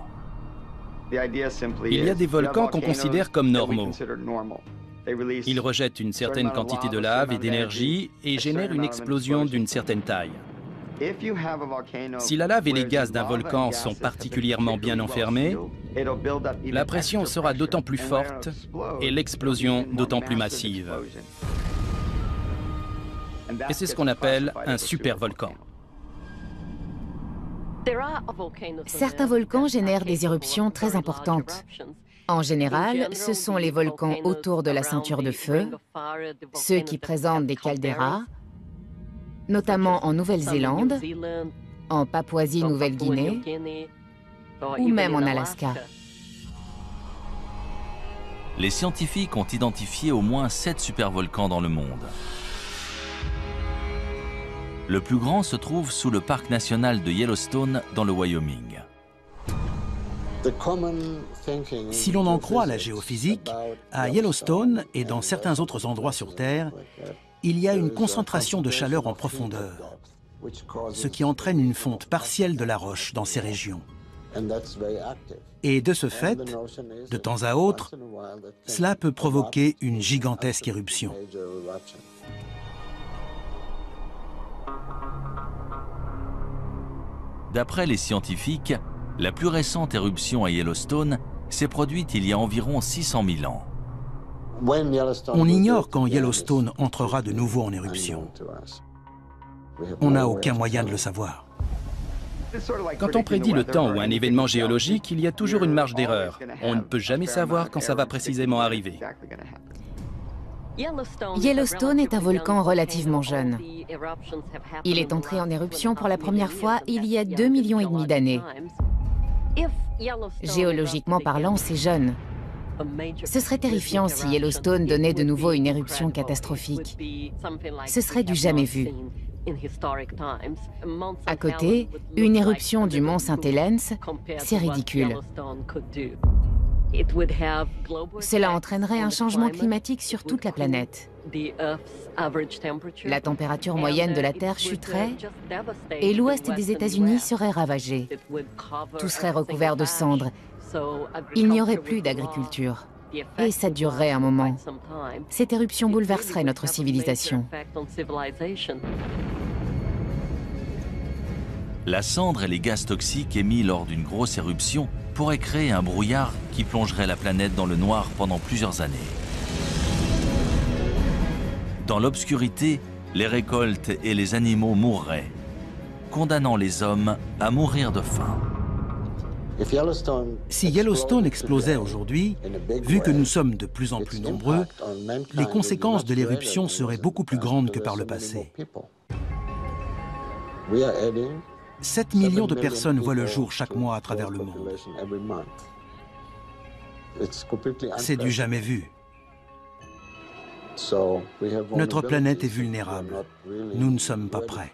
Il y a des volcans qu'on considère comme normaux. Ils rejettent une certaine quantité de lave et d'énergie et génèrent une explosion d'une certaine taille. Si la lave et les gaz d'un volcan sont particulièrement bien enfermés, la pression sera d'autant plus forte et l'explosion d'autant plus massive. Et c'est ce qu'on appelle un supervolcan. Certains volcans génèrent des éruptions très importantes. En général, ce sont les volcans autour de la ceinture de feu, ceux qui présentent des caldeiras, notamment en Nouvelle-Zélande, en Papouasie-Nouvelle-Guinée ou même en Alaska. Les scientifiques ont identifié au moins sept supervolcans dans le monde. Le plus grand se trouve sous le parc national de Yellowstone dans le Wyoming. Si l'on en croit la géophysique, à Yellowstone et dans certains autres endroits sur Terre, il y a une concentration de chaleur en profondeur, ce qui entraîne une fonte partielle de la roche dans ces régions. Et de ce fait, de temps à autre, cela peut provoquer une gigantesque éruption. D'après les scientifiques, la plus récente éruption à Yellowstone s'est produite il y a environ six cent mille ans. On ignore quand Yellowstone entrera de nouveau en éruption. On n'a aucun moyen de le savoir. Quand on prédit le temps ou un événement géologique, il y a toujours une marge d'erreur. On ne peut jamais savoir quand ça va précisément arriver. Yellowstone est un volcan relativement jeune. Il est entré en éruption pour la première fois il y a deux millions et demi d'années. Géologiquement parlant, c'est jeune. Ce serait terrifiant si Yellowstone donnait de nouveau une éruption catastrophique. Ce serait du jamais vu. À côté, une éruption du mont Saint-Helens, c'est ridicule. Cela entraînerait un changement climatique sur toute la planète. La température moyenne de la Terre chuterait et l'ouest des États-Unis serait ravagé. Tout serait recouvert de cendres. Il n'y aurait plus d'agriculture. Et ça durerait un moment. Cette éruption bouleverserait notre civilisation. La cendre et les gaz toxiques émis lors d'une grosse éruption pourraient créer un brouillard qui plongerait la planète dans le noir pendant plusieurs années. Dans l'obscurité, les récoltes et les animaux mourraient, condamnant les hommes à mourir de faim. Si Yellowstone explosait aujourd'hui, vu que nous sommes de plus en plus nombreux, les conséquences de l'éruption seraient beaucoup plus grandes que par le passé. sept millions de personnes voient le jour chaque mois à travers le monde. C'est du jamais vu. Notre planète est vulnérable. Nous ne sommes pas prêts.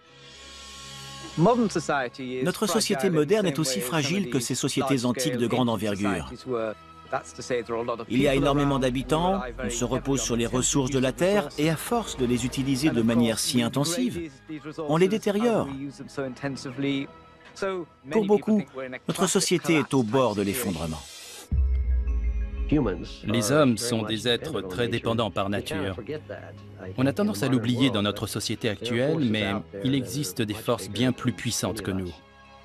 Notre société moderne est aussi fragile que ces sociétés antiques de grande envergure. Il y a énormément d'habitants, on se repose sur les ressources de la Terre et à force de les utiliser de manière si intensive, on les détériore. Pour beaucoup, notre société est au bord de l'effondrement. Les hommes sont des êtres très dépendants par nature. On a tendance à l'oublier dans notre société actuelle, mais il existe des forces bien plus puissantes que nous.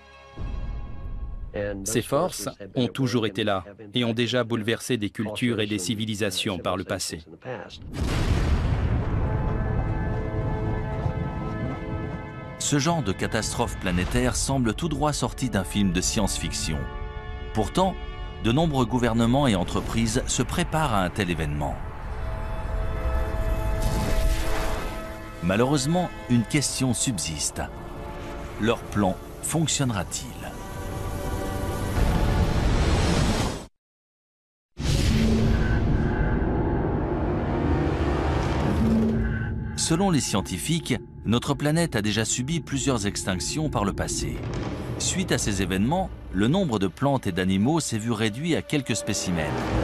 Ces forces ont toujours été là et ont déjà bouleversé des cultures et des civilisations par le passé. Ce genre de catastrophe planétaire semble tout droit sorti d'un film de science-fiction. Pourtant, de nombreux gouvernements et entreprises se préparent à un tel événement. Malheureusement, une question subsiste. Leur plan fonctionnera-t-il ? Selon les scientifiques, notre planète a déjà subi plusieurs extinctions par le passé. Suite à ces événements, le nombre de plantes et d'animaux s'est vu réduit à quelques spécimens.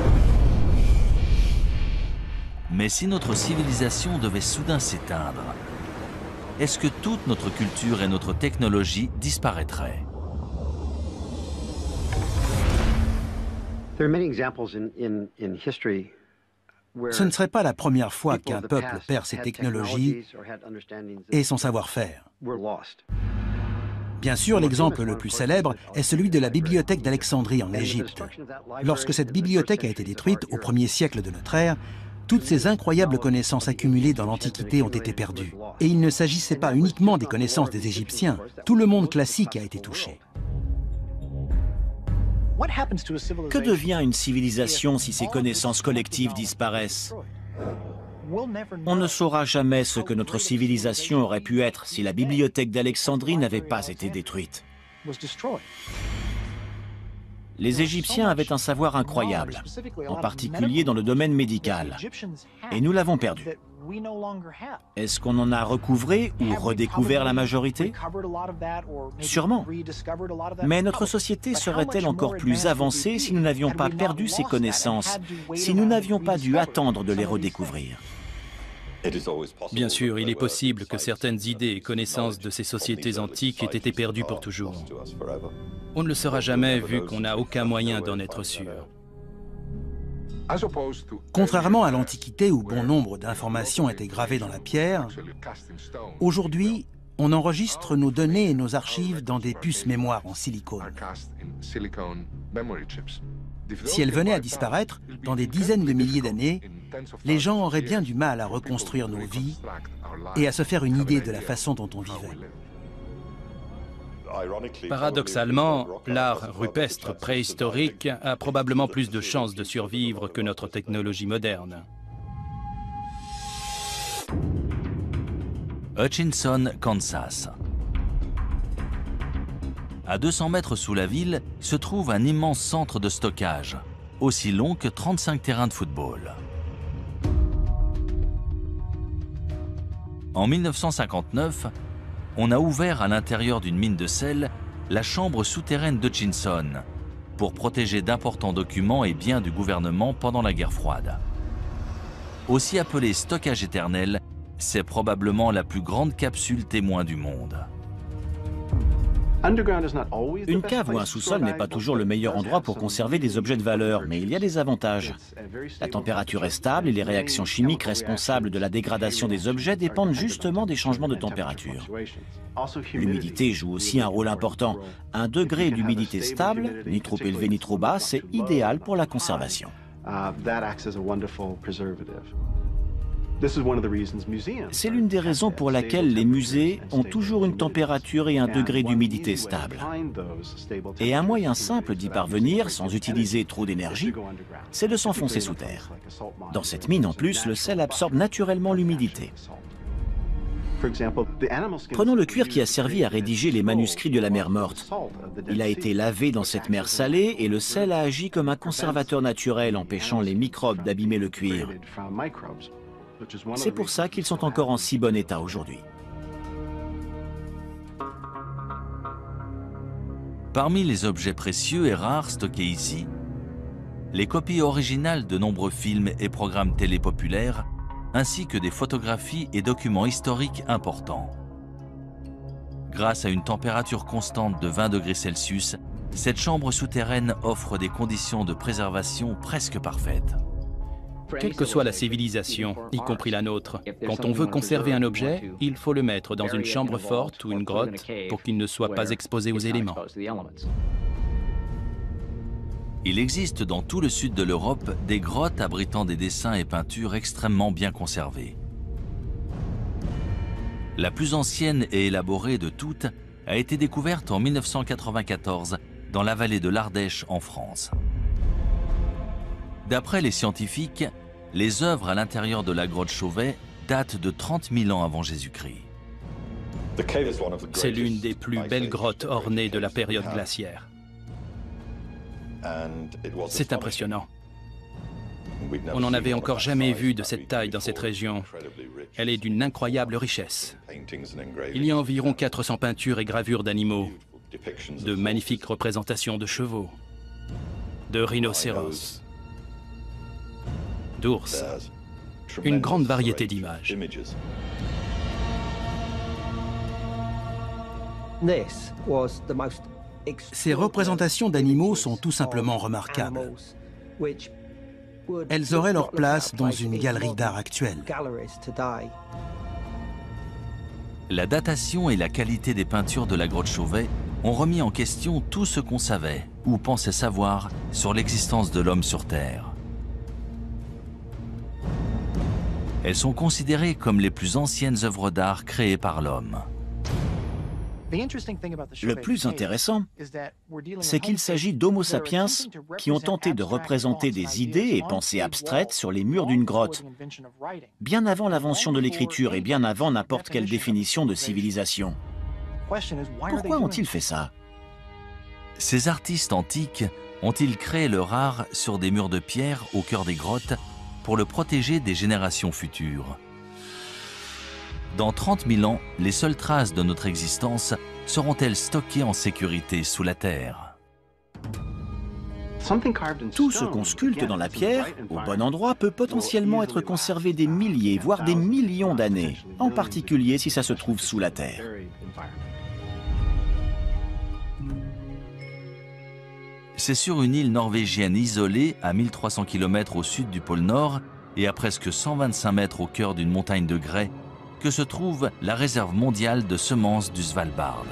Mais si notre civilisation devait soudain s'éteindre, est-ce que toute notre culture et notre technologie disparaîtraient ? Ce ne serait pas la première fois qu'un peuple perd ses technologies et son savoir-faire. Bien sûr, l'exemple le plus célèbre est celui de la bibliothèque d'Alexandrie en Égypte. Lorsque cette bibliothèque a été détruite au premier siècle de notre ère, toutes ces incroyables connaissances accumulées dans l'Antiquité ont été perdues. Et il ne s'agissait pas uniquement des connaissances des Égyptiens, tout le monde classique a été touché. Que devient une civilisation si ses connaissances collectives disparaissent ? On ne saura jamais ce que notre civilisation aurait pu être si la bibliothèque d'Alexandrie n'avait pas été détruite. Les Égyptiens avaient un savoir incroyable, en particulier dans le domaine médical, et nous l'avons perdu. Est-ce qu'on en a recouvré ou redécouvert la majorité? Sûrement. Mais notre société serait-elle encore plus avancée si nous n'avions pas perdu ces connaissances, si nous n'avions pas dû attendre de les redécouvrir? Bien sûr, il est possible que certaines idées et connaissances de ces sociétés antiques aient été perdues pour toujours. On ne le saura jamais vu qu'on n'a aucun moyen d'en être sûr. Contrairement à l'Antiquité où bon nombre d'informations étaient gravées dans la pierre, aujourd'hui, on enregistre nos données et nos archives dans des puces mémoire en silicone. Si elles venaient à disparaître, dans des dizaines de milliers d'années, les gens auraient bien du mal à reconstruire nos vies et à se faire une idée de la façon dont on vivait. Paradoxalement, l'art rupestre préhistorique a probablement plus de chances de survivre que notre technologie moderne. Hutchinson, Kansas. À deux cents mètres sous la ville se trouve un immense centre de stockage, aussi long que trente-cinq terrains de football. En mille neuf cent cinquante-neuf, on a ouvert à l'intérieur d'une mine de sel la chambre souterraine d'Hutchinson pour protéger d'importants documents et biens du gouvernement pendant la guerre froide. Aussi appelée stockage éternel, c'est probablement la plus grande capsule témoin du monde. Une cave ou un sous-sol n'est pas toujours le meilleur endroit pour conserver des objets de valeur, mais il y a des avantages. La température est stable et les réactions chimiques responsables de la dégradation des objets dépendent justement des changements de température. L'humidité joue aussi un rôle important. Un degré d'humidité stable, ni trop élevé ni trop bas, c'est idéal pour la conservation. C'est l'une des raisons pour laquelle les musées ont toujours une température et un degré d'humidité stable. Et un moyen simple d'y parvenir, sans utiliser trop d'énergie, c'est de s'enfoncer sous terre. Dans cette mine, en plus, le sel absorbe naturellement l'humidité. Prenons le cuir qui a servi à rédiger les manuscrits de la mer Morte. Il a été lavé dans cette mer salée et le sel a agi comme un conservateur naturel, empêchant les microbes d'abîmer le cuir. C'est pour ça qu'ils sont encore en si bon état aujourd'hui. Parmi les objets précieux et rares stockés ici, les copies originales de nombreux films et programmes télé populaires, ainsi que des photographies et documents historiques importants. Grâce à une température constante de vingt degrés Celsius, cette chambre souterraine offre des conditions de préservation presque parfaites. Quelle que soit la civilisation, y compris la nôtre, quand on veut conserver un objet, il faut le mettre dans une chambre forte ou une grotte pour qu'il ne soit pas exposé aux éléments. Il existe dans tout le sud de l'Europe des grottes abritant des dessins et peintures extrêmement bien conservés. La plus ancienne et élaborée de toutes a été découverte en mille neuf cent quatre-vingt-quatorze dans la vallée de l'Ardèche en France. D'après les scientifiques, les œuvres à l'intérieur de la grotte Chauvet datent de trente mille ans avant Jésus-Christ. C'est l'une des plus belles grottes ornées de la période glaciaire. C'est impressionnant. On n'en avait encore jamais vu de cette taille dans cette région. Elle est d'une incroyable richesse. Il y a environ quatre cents peintures et gravures d'animaux, de magnifiques représentations de chevaux, de rhinocéros, d'ours, une grande variété d'images. Ces représentations d'animaux sont tout simplement remarquables. Elles auraient leur place dans une galerie d'art actuelle. La datation et la qualité des peintures de la grotte Chauvet ont remis en question tout ce qu'on savait ou pensait savoir sur l'existence de l'homme sur Terre. Elles sont considérées comme les plus anciennes œuvres d'art créées par l'homme. Le plus intéressant, c'est qu'il s'agit d'Homo sapiens qui ont tenté de représenter des idées et pensées abstraites sur les murs d'une grotte, bien avant l'invention de l'écriture et bien avant n'importe quelle définition de civilisation. Pourquoi ont-ils fait ça? Ces artistes antiques ont-ils créé leur art sur des murs de pierre au cœur des grottes pour le protéger des générations futures? Dans trente mille ans, les seules traces de notre existence seront-elles stockées en sécurité sous la terre? Tout ce qu'on sculpte dans la pierre, au bon endroit, peut potentiellement être conservé des milliers, voire des millions d'années, en particulier si ça se trouve sous la terre. C'est sur une île norvégienne isolée, à mille trois cents kilomètres au sud du pôle Nord et à presque cent vingt-cinq mètres au cœur d'une montagne de grès, que se trouve la réserve mondiale de semences du Svalbard.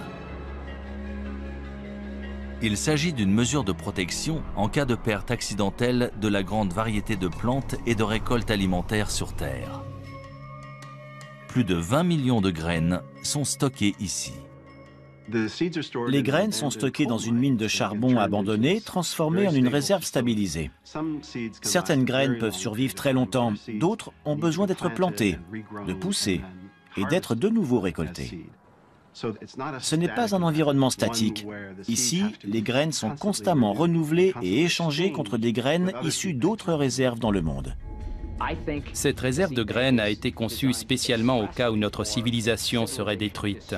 Il s'agit d'une mesure de protection en cas de perte accidentelle de la grande variété de plantes et de récoltes alimentaires sur Terre. Plus de vingt millions de graines sont stockées ici. Les graines sont stockées dans une mine de charbon abandonnée, transformée en une réserve stabilisée. Certaines graines peuvent survivre très longtemps, d'autres ont besoin d'être plantées, de pousser et d'être de nouveau récoltées. Ce n'est pas un environnement statique. Ici, les graines sont constamment renouvelées et échangées contre des graines issues d'autres réserves dans le monde. Cette réserve de graines a été conçue spécialement au cas où notre civilisation serait détruite.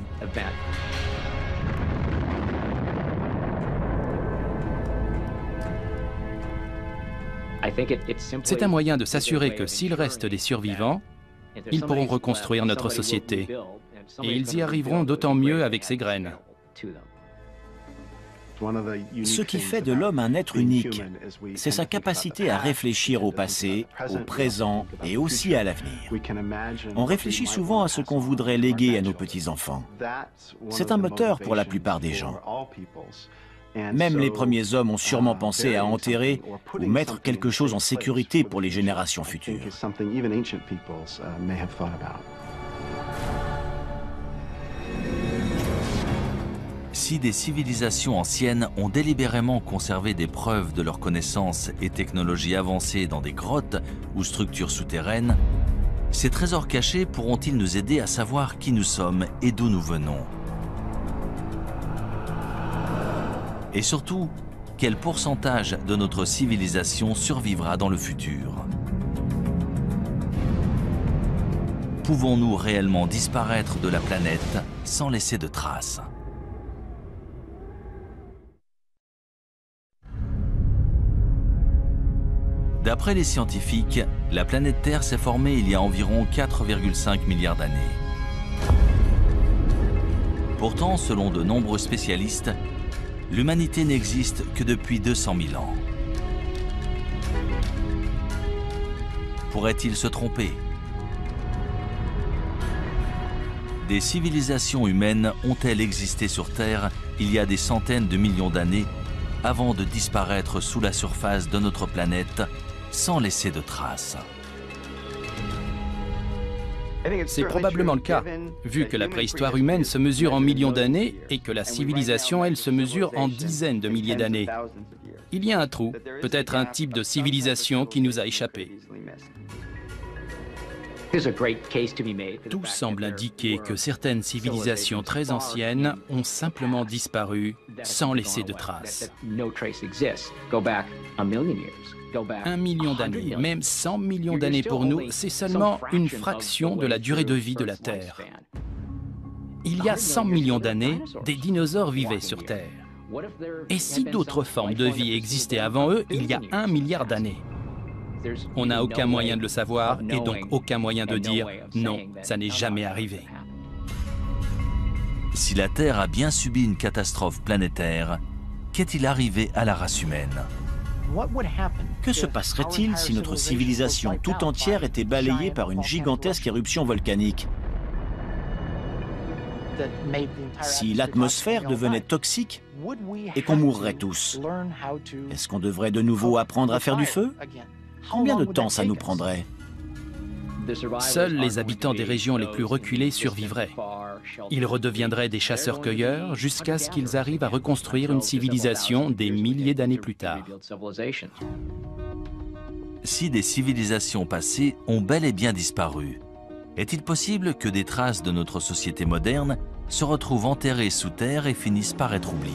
C'est un moyen de s'assurer que s'il reste des survivants, ils pourront reconstruire notre société. Et ils y arriveront d'autant mieux avec ces graines. Ce qui fait de l'homme un être unique, c'est sa capacité à réfléchir au passé, au présent et aussi à l'avenir. On réfléchit souvent à ce qu'on voudrait léguer à nos petits-enfants. C'est un moteur pour la plupart des gens. Même les premiers hommes ont sûrement pensé à enterrer ou mettre quelque chose en sécurité pour les générations futures. Si des civilisations anciennes ont délibérément conservé des preuves de leurs connaissances et technologies avancées dans des grottes ou structures souterraines, ces trésors cachés pourront-ils nous aider à savoir qui nous sommes et d'où nous venons? Et surtout, quel pourcentage de notre civilisation survivra dans le futur? Pouvons-nous réellement disparaître de la planète sans laisser de traces? D'après les scientifiques, la planète Terre s'est formée il y a environ quatre virgule cinq milliards d'années. Pourtant, selon de nombreux spécialistes, l'humanité n'existe que depuis deux cent mille ans. Pourrait-il se tromper? Des civilisations humaines ont-elles existé sur Terre il y a des centaines de millions d'années avant de disparaître sous la surface de notre planète sans laisser de traces? C'est probablement le cas, vu que la préhistoire humaine se mesure en millions d'années et que la civilisation, elle, se mesure en dizaines de milliers d'années. Il y a un trou, peut-être un type de civilisation qui nous a échappé. Tout semble indiquer que certaines civilisations très anciennes ont simplement disparu sans laisser de traces. Un million d'années, même cent millions d'années pour nous, c'est seulement une fraction de la durée de vie de la Terre. Il y a cent millions d'années, des dinosaures vivaient sur Terre. Et si d'autres formes de vie existaient avant eux, il y a un milliard d'années? On n'a aucun moyen de le savoir et donc aucun moyen de dire « non, ça n'est jamais arrivé ». Si la Terre a bien subi une catastrophe planétaire, qu'est-il arrivé à la race humaine? Que se passerait-il si notre civilisation tout entière était balayée par une gigantesque éruption volcanique? Si l'atmosphère devenait toxique et qu'on mourrait tous, est-ce qu'on devrait de nouveau apprendre à faire du feu? Combien de temps ça nous prendrait? Seuls les habitants des régions les plus reculées survivraient. Ils redeviendraient des chasseurs-cueilleurs jusqu'à ce qu'ils arrivent à reconstruire une civilisation des milliers d'années plus tard. Si des civilisations passées ont bel et bien disparu, est-il possible que des traces de notre société moderne se retrouvent enterrées sous terre et finissent par être oubliées?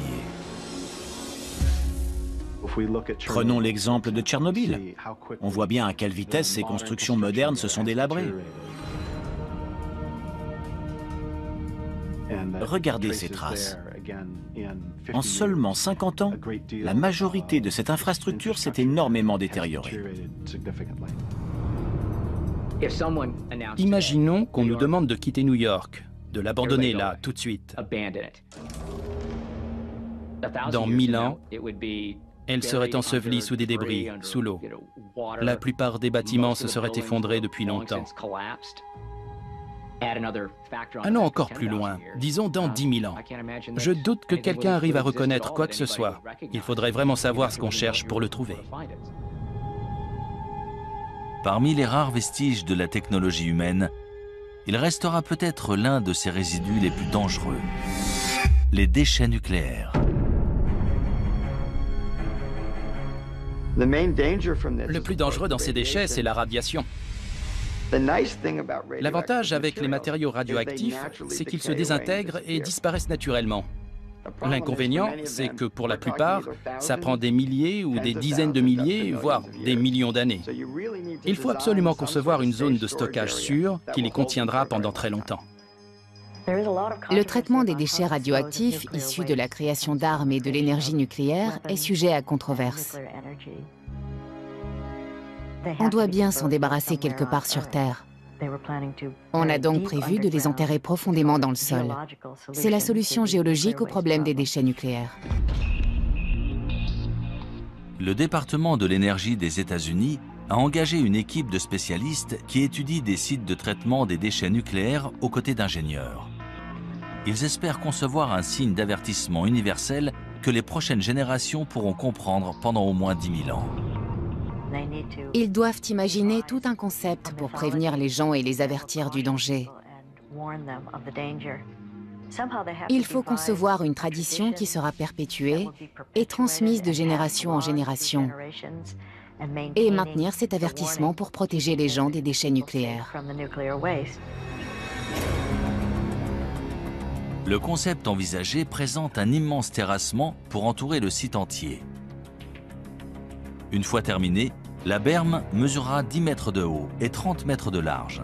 Prenons l'exemple de Tchernobyl. On voit bien à quelle vitesse ces constructions modernes se sont délabrées. Regardez ces traces. En seulement cinquante ans, la majorité de cette infrastructure s'est énormément détériorée. Imaginons qu'on nous demande de quitter New York, de l'abandonner là, tout de suite. Dans mille ans, elle serait ensevelie sous des débris, sous l'eau. La plupart des bâtiments se seraient effondrés depuis longtemps. Allons encore plus loin, disons dans dix mille ans. Je doute que quelqu'un arrive à reconnaître quoi que ce soit. Il faudrait vraiment savoir ce qu'on cherche pour le trouver. Parmi les rares vestiges de la technologie humaine, il restera peut-être l'un de ces résidus les plus dangereux, les déchets nucléaires. Le plus dangereux dans ces déchets, c'est la radiation. L'avantage avec les matériaux radioactifs, c'est qu'ils se désintègrent et disparaissent naturellement. L'inconvénient, c'est que pour la plupart, ça prend des milliers ou des dizaines de milliers, voire des millions d'années. Il faut absolument concevoir une zone de stockage sûre qui les contiendra pendant très longtemps. Le traitement des déchets radioactifs issus de la création d'armes et de l'énergie nucléaire est sujet à controverse. On doit bien s'en débarrasser quelque part sur Terre. On a donc prévu de les enterrer profondément dans le sol. C'est la solution géologique au problème des déchets nucléaires. Le département de l'énergie des États-Unis a engagé une équipe de spécialistes qui étudie des sites de traitement des déchets nucléaires aux côtés d'ingénieurs. Ils espèrent concevoir un signe d'avertissement universel que les prochaines générations pourront comprendre pendant au moins dix mille ans. Ils doivent imaginer tout un concept pour prévenir les gens et les avertir du danger. Il faut concevoir une tradition qui sera perpétuée et transmise de génération en génération, et maintenir cet avertissement pour protéger les gens des déchets nucléaires. Le concept envisagé présente un immense terrassement pour entourer le site entier. Une fois terminé, la berme mesurera dix mètres de haut et trente mètres de large.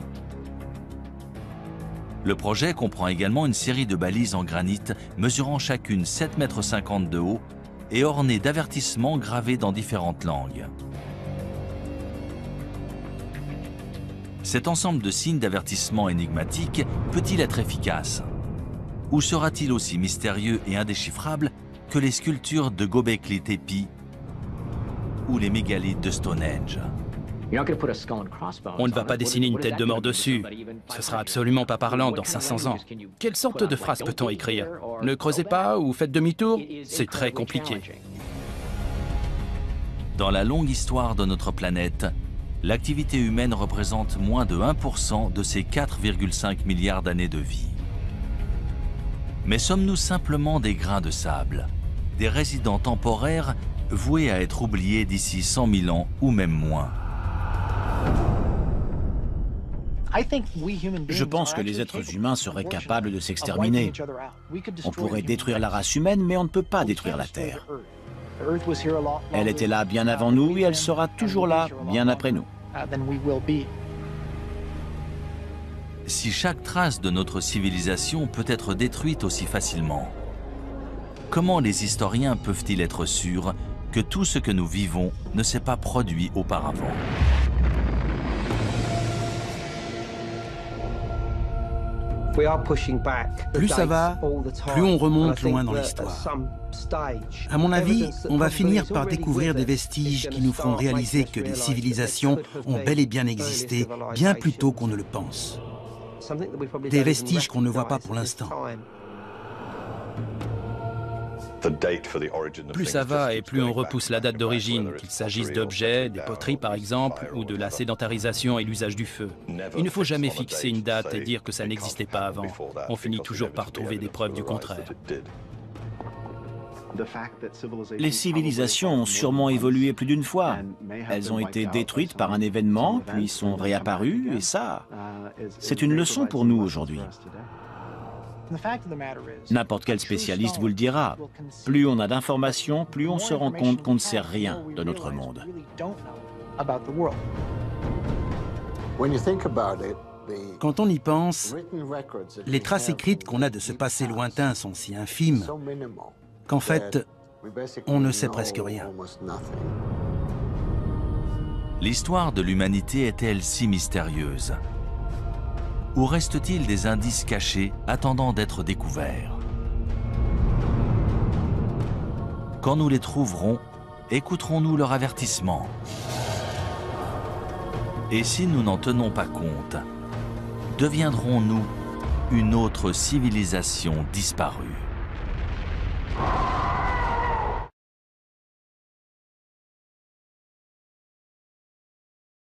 Le projet comprend également une série de balises en granit mesurant chacune sept mètres cinquante de haut et ornées d'avertissements gravés dans différentes langues. Cet ensemble de signes d'avertissement énigmatiques peut-il être efficace? Ou sera-t-il aussi mystérieux et indéchiffrable que les sculptures de Göbekli Tepe ou les mégalithes de Stonehenge? On ne va pas dessiner une tête de mort dessus. Ce sera absolument pas parlant dans cinq cents ans. Quelle sorte de phrase peut-on écrire? Ne creusez pas ou faites demi-tour? C'est très compliqué. Dans la longue histoire de notre planète, l'activité humaine représente moins de un pour cent de ses quatre virgule cinq milliards d'années de vie. Mais sommes-nous simplement des grains de sable, des résidents temporaires voués à être oubliés d'ici cent mille ans ou même moins? Je pense que les êtres humains seraient capables de s'exterminer. On pourrait détruire la race humaine, mais on ne peut pas détruire la Terre. Elle était là bien avant nous et elle sera toujours là bien après nous. Si chaque trace de notre civilisation peut être détruite aussi facilement, comment les historiens peuvent-ils être sûrs que tout ce que nous vivons ne s'est pas produit auparavant? Plus ça va, plus on remonte loin dans l'histoire. À mon avis, on va finir par découvrir des vestiges qui nous feront réaliser que les civilisations ont bel et bien existé bien plus tôt qu'on ne le pense. Des vestiges qu'on ne voit pas pour l'instant. Plus ça va et plus on repousse la date d'origine, qu'il s'agisse d'objets, des poteries par exemple, ou de la sédentarisation et l'usage du feu. Il ne faut jamais fixer une date et dire que ça n'existait pas avant. On finit toujours par trouver des preuves du contraire. Les civilisations ont sûrement évolué plus d'une fois. Elles ont été détruites par un événement, puis sont réapparues, et ça, c'est une leçon pour nous aujourd'hui. N'importe quel spécialiste vous le dira. Plus on a d'informations, plus on se rend compte qu'on ne sait rien de notre monde. Quand on y pense, les traces écrites qu'on a de ce passé lointain sont si infimes qu'en fait, on ne sait presque rien. L'histoire de l'humanité est-elle si mystérieuse? Ou reste-t-il des indices cachés attendant d'être découverts? Quand nous les trouverons, écouterons-nous leur avertissement? Et si nous n'en tenons pas compte, deviendrons-nous une autre civilisation disparue?